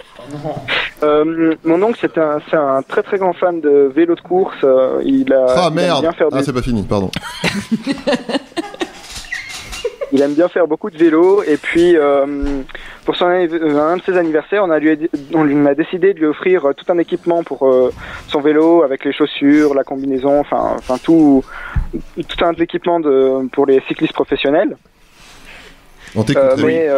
Mon oncle, c'est un très très grand fan de vélo de course. Il aime bien faire c'est pas fini, pardon. Il aime bien faire beaucoup de vélo et puis pour un de ses anniversaires, on a décidé de lui offrir tout un équipement pour son vélo avec les chaussures, la combinaison, enfin tout un équipement pour les cyclistes professionnels. On t'écoute. Mais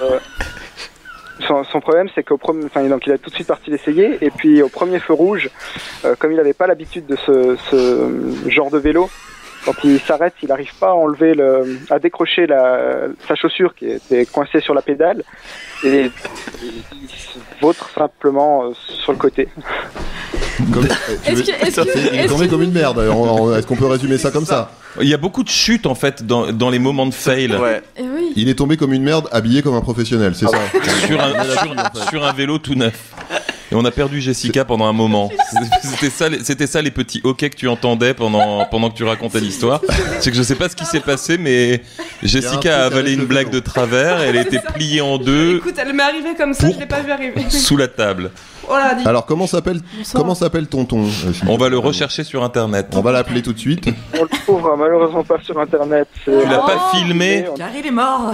son problème, c'est donc il a tout de suite parti l'essayer et puis au premier feu rouge, comme il n'avait pas l'habitude de ce genre de vélo. Quand il s'arrête, il n'arrive pas à décrocher sa chaussure qui était coincée sur la pédale et il se vautre simplement sur le côté. Il est tombé comme une merde. Est-ce qu'on peut résumer ça comme ça? Il y a beaucoup de chutes en fait dans les moments de fail. Ouais. Oui. Il est tombé comme une merde, habillé comme un professionnel, c'est ça? Sur un vélo tout neuf. Et on a perdu Jessica pendant un moment. C'était ça les petits hoquets que tu entendais pendant que tu racontais l'histoire. C'est que je sais pas ce qui s'est passé, mais Jessica a avalé une blague de travers. Elle était pliée en deux. Écoute, elle m'est arrivée comme ça, je l'ai pas vu arriver. Sous la table. Oh là, alors comment s'appelle tonton On va le rechercher sur internet. On va l'appeler tout de suite. On le trouvera malheureusement pas sur internet. Tu l'as pas filmé? Car il est mort.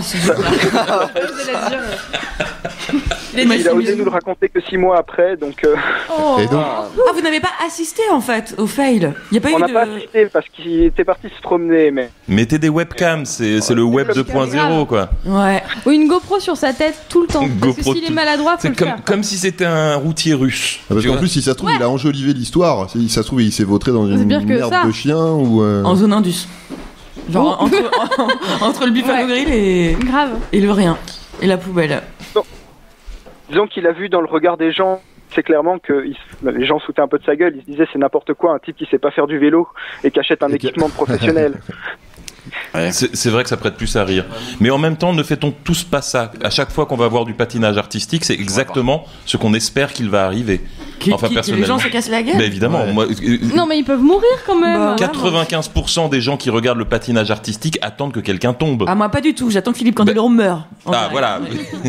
Il a osé nous le raconter que 6 mois après, donc. Et donc Ah, vous n'avez pas assisté en fait au fail. Il y a pas on eu n'a de. pas assisté parce qu'il était parti se promener, mais. Mettez des webcams, c'est le web 2.0 quoi. Ouais. Ou une GoPro sur sa tête tout le temps. Parce que s'il est maladroit, faut le faire. C'est comme si c'était un routier russe. Parce qu'en plus, si ça se trouve, il a enjolivé l'histoire. Si ça se trouve, il s'est vautré dans une merde de chien ou. En zone Indus. Genre entre le Buffalo Grill et. Grave. Et le rien. Et la poubelle. Bon. Disons qu'il a vu dans le regard des gens, c'est clairement que les gens foutaient un peu de sa gueule. Ils se disaient c'est n'importe quoi, un type qui sait pas faire du vélo et qui achète un équipement professionnel. Ouais. C'est vrai que ça prête plus à rire. Mais en même temps, ne fait-on tous pas ça? À chaque fois qu'on va voir du patinage artistique, c'est exactement ce qu'on espère qu'il va arriver. Enfin, personnellement. Que les gens se cassent la gueule? Mais évidemment. Ouais. Moi, non, mais ils peuvent mourir quand même. 95% des gens qui regardent le patinage artistique attendent que quelqu'un tombe. Ah, moi pas du tout. J'attends que Philippe Candeloro meure. Ah, voilà.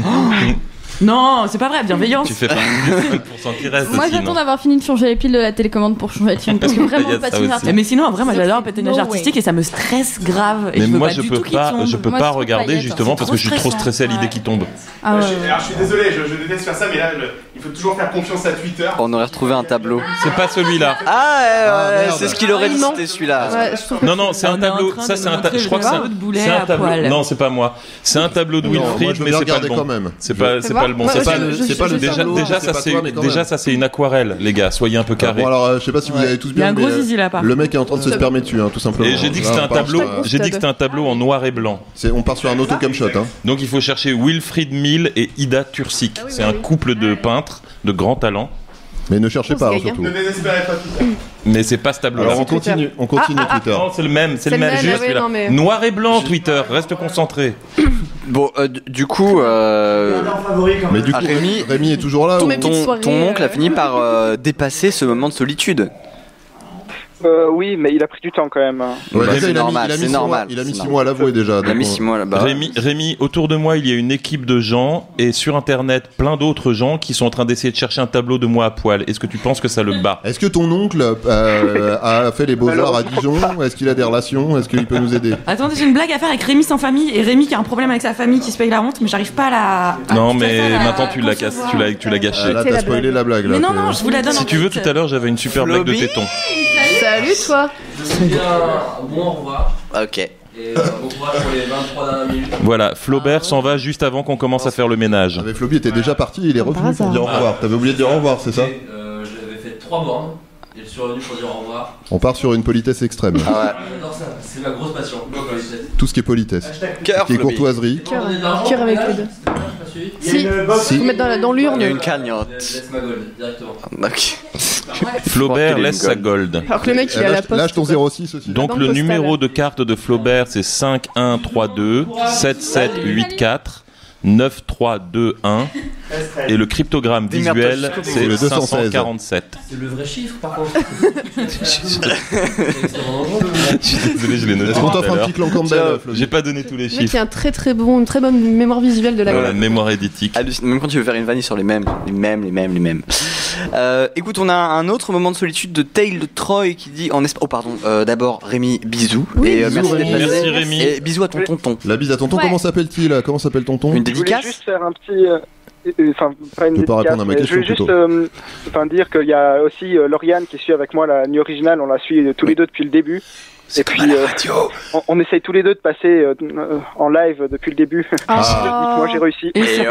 Non, c'est pas vrai, bienveillance. Tu fais pas du 5% qui reste. Moi, j'attends d'avoir fini de changer les piles de la télécommande pour changer la tienne. Parce que vraiment, le patinage artistique. Mais sinon, en vrai, moi j'adore le patinage artistique et ça me stresse grave. Et mais moi, je peux pas regarder justement parce que je suis trop stressé à l'idée qu'il tombe. Ah ouais. Alors, je suis désolé, je déteste faire ça, mais là, il faut toujours faire confiance à Twitter. On aurait retrouvé un tableau. C'est pas celui-là. C'est ce qu'il aurait dit, c'était celui-là. Non, c'est un tableau. Ça, c'est un tableau. Je crois que c'est un tableau. Non, c'est pas moi. C'est un tableau de Wilfried, mais c'est pas le bon. C'est pas le bon. C'est pas le tableau. Déjà, ça c'est une aquarelle, les gars. Soyez un peu carrés. Bon, alors, je sais pas si vous avez tous bien. Le mec est en train de se spermer dessus, tout simplement. Et j'ai dit que c'était un tableau. J'ai dit que c'était un tableau en noir et blanc. On part sur un auto-cam shot. Donc il faut chercher Wilfried Mill et Ida Tursik. C'est un couple de peintres de grand talent. Mais ne cherchez pas, surtout. Ne désespérez pas, Twitter. Mais c'est pas ce tableau-là. Alors on continue Twitter. Non, c'est le même, juste mais... Noir et blanc Twitter, reste concentré. Bon, du coup, mais du coup, Rémi est toujours là. Ton oncle a fini par dépasser ce moment de solitude. Oui, mais il a pris du temps quand même. Ouais, c'est normal. Il a mis 6 mois à l'avouer déjà. Il a mis 6 mois là-bas. Rémi, autour de moi, il y a une équipe de gens et sur internet, plein d'autres gens qui sont en train d'essayer de chercher un tableau de moi à poil. Est-ce que tu penses que ça le bat? Est-ce que ton oncle a fait les beaux-arts à Dijon? Est-ce qu'il a des relations? Est-ce qu'il peut nous aider? Attendez, j'ai une blague à faire avec Rémi sans famille et Rémi qui a un problème avec sa famille qui se paye la honte, mais j'arrive pas à la. Non, mais maintenant tu l'as cassé, tu l'as gâché. Là, t'as spoilé la blague. Mais non, je vous la donne. Si tu veux, tout à l'heure, j'avais une super blague de téton. Salut toi. C'est bien, bon au revoir. Ok. Et bon courage pour les 23 dernières minutes. Voilà, Flaubert s'en va juste avant qu'on commence à faire le ménage. Mais Floby était déjà parti, il est revenu pour dire au revoir. T'avais oublié de dire au revoir, c'est ça? J'avais fait 3 bornes et je suis revenu pour dire au revoir. On part sur une politesse extrême. Ah ouais. J'adore ça, c'est ma grosse passion. Tout ce qui est politesse. Cœur, tout ce qui est courtoiserie. Cœur avec les deux. Si, faut mettre dans l'urne. Il y a une cagnotte. Laisse ma gold directement. Ok. Flaubert laisse sa gold. Alors que le mec il est à la poste. Lâche ton 06 aussi. Donc le numéro de carte de Flaubert c'est 5132 7784 9321 et le cryptogramme visuel c'est le 247. C'est le vrai chiffre par contre. Je suis désolé, je l'ai noté. Est-ce qu'on t'offre un petit clan Campbell? J'ai pas donné tous les chiffres. Le mec qui a une très bonne mémoire visuelle de la voilà, mémoire édétique. Même quand tu veux faire une vanille sur les mêmes. Écoute, on a un autre moment de solitude de Tale de Troy qui dit en espagnol. Oh pardon, d'abord Rémi, bisous. Oui, et bisous, merci Rémi. Et bisous à ton tonton. La bise à tonton, comment s'appelle-t-il? Comment s'appelle tonton? Une dédicace? Je voulais juste faire un petit. Enfin, pas une dédicace, répondre à ma question, je veux juste dire qu'il y a aussi Lauriane qui suit avec moi la nuit originale, on la suit tous les deux depuis le début. Et puis on essaye tous les deux de passer en live depuis le début. Moi j'ai réussi.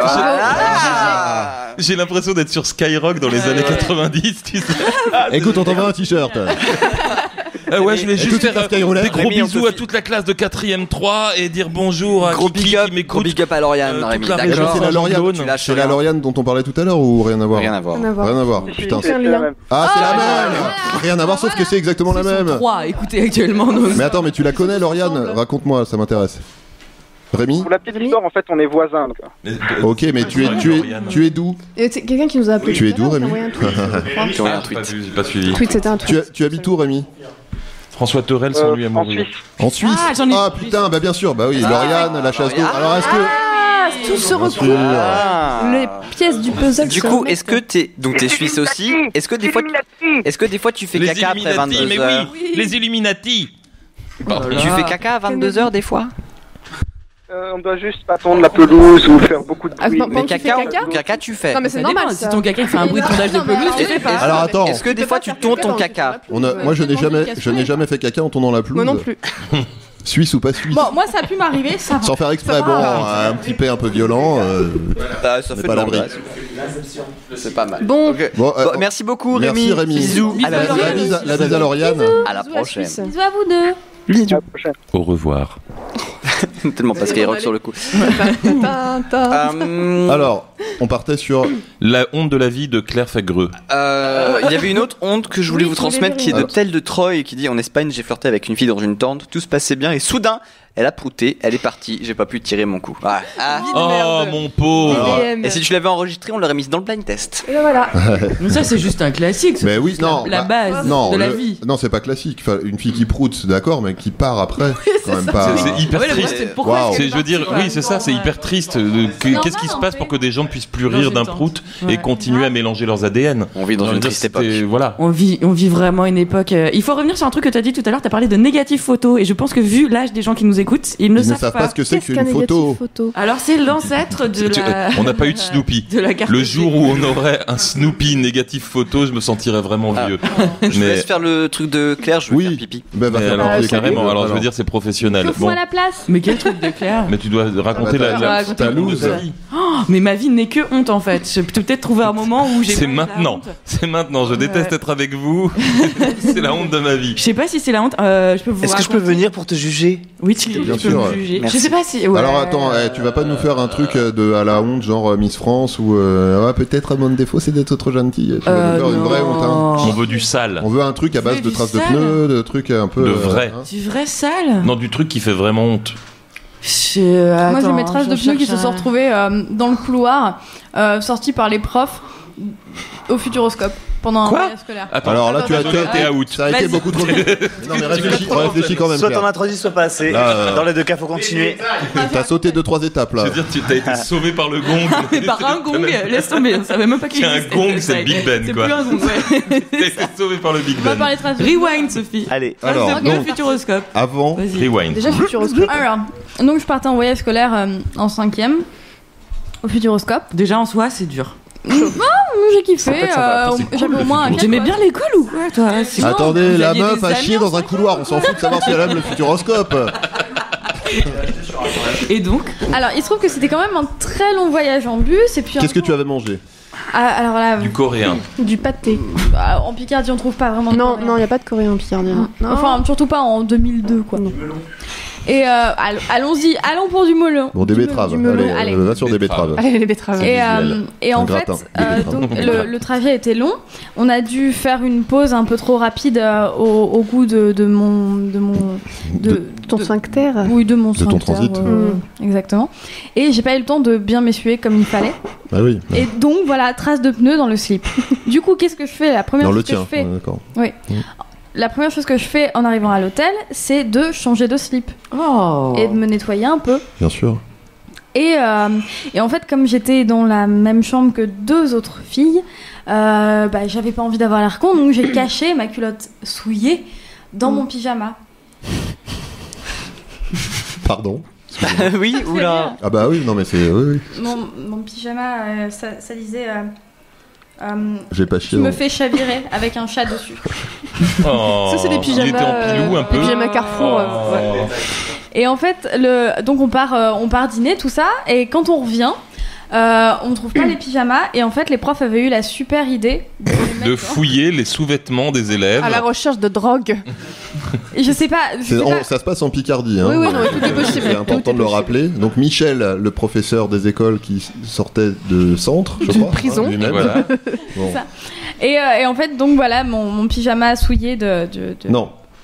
J'ai l'impression d'être sur Skyrock dans les années 90, tu sais. Écoute, on t'envoie un t-shirt. Ouais, je vais juste faire des gros bisous à toute la classe de 4ème 3 et dire bonjour à Kiki qui m'écoute. Gros big up à Lauriane, Rémi. C'est la Lauriane dont on parlait tout à l'heure ou rien à voir? Rien à voir. Putain, c'est la même. Ah, c'est la même. Rien à voir, sauf que c'est exactement la même. 3, écoutez actuellement. Mais attends, mais tu la connais, Lauriane? Raconte-moi, ça m'intéresse. Rémi. Pour la petite histoire, en fait, on est voisins. Ok, mais tu es d'où? C'est quelqu'un qui nous a appelé. Tu es d'où, Rémi? Tu as un tweet. J'ai pas suivi. Tweet, c'était un tweet. Tu habites où, Rémi? François Torel sans lui à mourir. En Suisse. Ah putain, bah bien sûr, bah oui, Lauriane, la chasse d'eau. Alors est-ce que tout se recoupe. Les pièces du puzzle. Du coup, est-ce que t'es suisse aussi? Est-ce que des fois tu fais caca après 22h? Mais oui, les Illuminati. Tu fais caca à 22h des fois? On doit juste pas tondre la pelouse ou faire beaucoup de bruit. Mais caca, tu fais. Non mais c'est normal. Si ton caca fait un bruit de tondage de pelouse, tu fais pas. Alors attends. Est-ce que des fois tu tonds ton caca? Moi je n'ai jamais fait caca en tondant la pelouse. Moi non plus. Suisse ou pas suisse? Bon, moi ça a pu m'arriver, ça va. Sans faire exprès, bon, un petit peu un peu violent. Ça fait pas l'abri. C'est pas mal. Bon, merci beaucoup Rémi. Merci Rémi. Bisous. La bise à Lauriane. À la prochaine. Bisous à vous deux. Bisous. Au revoir. Tellement pas Skyrock sur le coup. Alors, on partait sur la honte de la vie de Claire Fagreux. Il y avait une autre honte que je voulais vous transmettre qui est de Tel de Troy qui dit en Espagne j'ai flirté avec une fille dans une tente, tout se passait bien et soudain elle a prouté, elle est partie, j'ai pas pu tirer mon coup. Oh mon pauvre. Et si tu l'avais enregistré, on l'aurait mise dans le blind test. Et voilà. Mais ça c'est juste un classique. Mais oui, non. La base de la vie. Non, c'est pas classique. Enfin, une fille qui proute, d'accord, mais qui part après, quand même pas. C'est hyper triste. Je veux dire, oui, c'est ça, c'est hyper triste. Qu'est-ce qui se passe pour que des gens ne puissent plus rire d'un prout et continuer à mélanger leurs ADN? On vit dans une triste époque. Voilà. On vit vraiment une époque. Il faut revenir sur un truc que tu as dit tout à l'heure. Tu as parlé de négatif photo et je pense que vu l'âge des gens qui nous écoutent, ils ne savent pas ce que c'est qu'une photo. Alors c'est l'ancêtre de la. On n'a pas eu de Snoopy. Le jour où on aurait un Snoopy négatif photo, je me sentirais vraiment vieux. Je vous laisse faire le truc de Claire, je vais faire pipi. Carrément. Alors je veux dire, c'est professionnel. Je à la place. Mais quel truc de Claire? Mais tu dois raconter ta loose. Mais ma vie n'est que honte en fait. Je peux peut-être trouver un moment où j'ai. C'est maintenant. Je déteste être avec vous. C'est la honte de ma vie. Je sais pas si c'est la honte. Est-ce que je peux venir pour te juger? Oui, tu peux me juger. Je sais pas si. Alors attends, tu vas pas nous faire un truc à la honte, genre Miss France ou peut-être mon défaut c'est d'être trop gentil. Tu vas nous faire une vraie honte. On veut du sale. On veut un truc à base de traces de pneus, de trucs un peu. De vrai. Du vrai sale. Non, du truc qui fait vraiment honte. Moi j'ai mes traces de pneus qui se sont retrouvées dans le couloir, sorties par les profs au Futuroscope. Pendant un voyage scolaire. Alors là, tu as été out. Ça a été beaucoup trop vite. Non, mais réfléchis quand même. Soit t'en as trop dit, soit pas assez. Dans les deux cas, faut continuer. T'as sauté 2-3 étapes là. Je veux dire, tu as été sauvé par le gong. Mais par un gong, laisse tomber. On savait même pas qu'il existait. C'est un gong, c'est le Big Ben quoi. C'est plus un gong, ouais. T'as été sauvé par le Big Ben. Rewind, Sophie. Allez, alors. Donc, Futuroscope. Avant. Rewind. Déjà Futuroscope. Alors, donc je partais en voyage scolaire en 5ème au Futuroscope. Déjà en soi, c'est dur. Non, j'ai kiffé. J'avais au moins un. J'aimais bien l'école ou quoi, toi? Attendez, la meuf a chié dans un couloir. On s'en fout de savoir si elle aime le Futuroscope. Et donc? Alors, il se trouve que c'était quand même un très long voyage en bus. Et puis. Qu'est-ce que tu avais mangé? Alors là, du coréen. Du pâté. En Picardie, on trouve pas vraiment. Non, il n'y a pas de coréen en Picardie. Enfin, surtout pas en 2002, quoi. Non. Et allons pour du melon. Bon, des betteraves. Allez, va sur des betteraves. Allez, les betteraves. Et en fait, donc, le trajet était long. On a dû faire une pause un peu trop rapide au goût de ton sphincter. Oui, de mon sphincter. De ton transit. Exactement. Et j'ai pas eu le temps de bien m'essuyer comme il fallait. Ah oui. Et donc voilà, trace de pneus dans le slip. Du coup, qu'est-ce que je fais? La première chose que je fais. D'accord. Oui. La première chose que je fais en arrivant à l'hôtel, c'est de changer de slip. Et de me nettoyer un peu. Bien sûr. Et en fait, comme j'étais dans la même chambre que 2 autres filles, j'avais pas envie d'avoir l'air con, donc j'ai caché ma culotte souillée dans mon pyjama. Pardon? Oui, oula. Ah bah oui, non mais c'est... Oui. Mon pyjama, ça disait... J'ai pas chié. Je me fais chavirer avec un chat dessus. Ça c'est des pyjamas. Il était en pilou un peu. Des pyjamas Carrefour. Ouais. Et en fait, donc on part dîner tout ça, et quand on revient, on ne trouve pas les pyjamas, et en fait les profs avaient eu la super idée de fouiller les sous-vêtements des élèves à la recherche de drogue. Et je sais pas. Ça se passe en Picardie. Hein. Oui, non, tout est possible. C'est important de le rappeler. Donc Michel, le professeur des écoles qui sortait de centre, je crois. Prison. Lui-même. Voilà. Ça. Et en fait, donc voilà, mon pyjama souillé de... Non.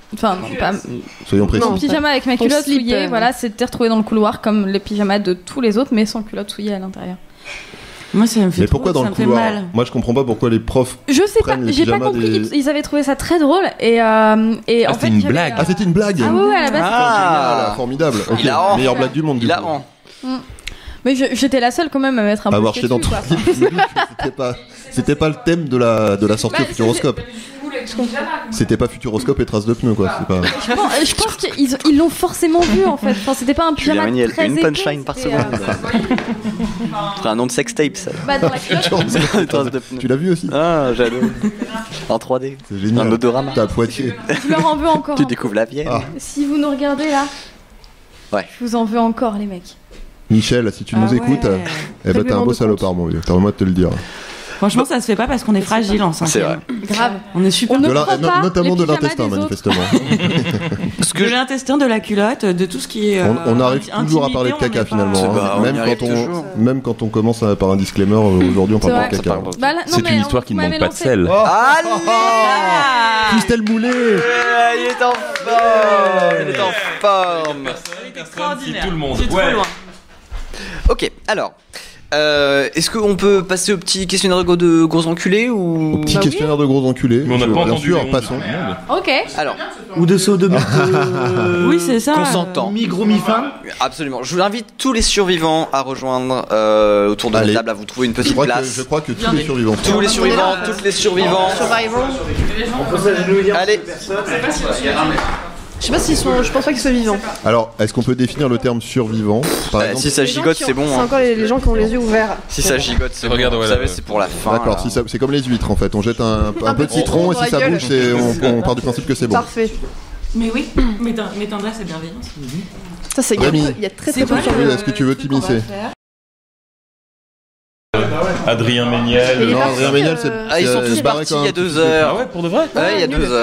Enfin, non, pas. Soyons précis. En pyjama avec ma culotte slip, souillée, voilà, c'était retrouvé dans le couloir comme les pyjamas de tous les autres, mais sans culotte souillée à l'intérieur. Moi, ça me fait Mais pourquoi dans le couloir mal. Moi, je comprends pas pourquoi les profs. Je sais pas, prennent les j'ai pas pyjamas compris. des- Ils avaient trouvé ça très drôle et en fait. C'était une j'avais, blague. Ah, c'était une blague. Ah ouais, à la base. Génial, formidable. Ok, Hilarant. meilleure blague du monde. Du coup. Hilarant. Mais j'étais la seule quand même à mettre un peu. Avoir jeté dans ton slip, c'était pas le thème de la sortie au Futuroscope. C'était pas Futuroscope et traces de pneus quoi. C'est pas. Je pense qu'ils l'ont forcément vu en fait. Enfin, c'était pas un pyjama Julien Méniel, très une épais, punchline par c'était, seconde. C'est un nom de sextape ça. Bah, dans la culotte. Traces de pneus. Tu l'as vu aussi? Ah, j'adore. En 3D. C'est génial. Un odorama. T'as à Poitiers. Je leur en veux encore. Tu un découvres la Vienne. Ah. peu. Si vous nous regardez là, Ouais. je vous en veux encore les mecs. Michel, si tu nous écoutes, eh ben t'es un beau salopard mon vieux. T'as vraiment de te le dire. Franchement, ça se fait pas parce qu'on est fragile en C'est vrai. Grave. On est super. On ne De prend pas notamment les de pyjamas l'intestin des autres. manifestement. De l'intestin, de la culotte, de tout ce qui est. On arrive toujours à parler de caca finalement. Hein. Même quand on commence par un disclaimer, aujourd'hui on parle pas de caca. Bah, là, non, C'est mais une histoire qui ne manque pas de sel. Christelle Moulet. Il est en forme. Il est en forme. Extraordinaire. Tout le monde. C'est trop Ouais. loin. Ok, alors. Est-ce qu'on peut passer au petit questionnaire de gros enculés ou Petit questionnaire de gros enculés. Mais on n'a pas bien entendu sûr, les noms passons. de tout le monde. Ok. Alors, Ou de sodomie. Oui, c'est ça. consentant. Mi-gros, mi-fin. Absolument. Je vous invite tous les survivants à rejoindre autour de Allez. la table, à vous trouver une petite place. Je crois que tous les survivants. Tous les survivants, toutes les survivants. Allez. Je sais pas s'ils sont. Je pense pas qu'ils soient vivants. Alors, est-ce qu'on peut définir le terme survivant par exemple? Si ça gigote, c'est bon. C'est hein. encore les gens qui ont les yeux ouverts. Si ça gigote, c'est bon. Regarde, Vous ouais, savez, ouais. c'est pour la fin. D'accord, là. si c'est comme les huîtres en fait. On jette un peu de petit citron et dans si la ça gueule. bouge, on part du principe que c'est bon. Parfait. Mais oui, mais tendresse et bienveillance. Ça, c'est. Rémi. Il y a très C'est peu de quoi, survivants. Est-ce que tu veux t'immiscer? Adrien Méniel. Et les Non, parties, Adrien Méniel, c'est. Ah, ils sont tous barré partis quand il y a même. 2 heures. Ah ouais, pour de vrai? Ouais, il y a 2 heures.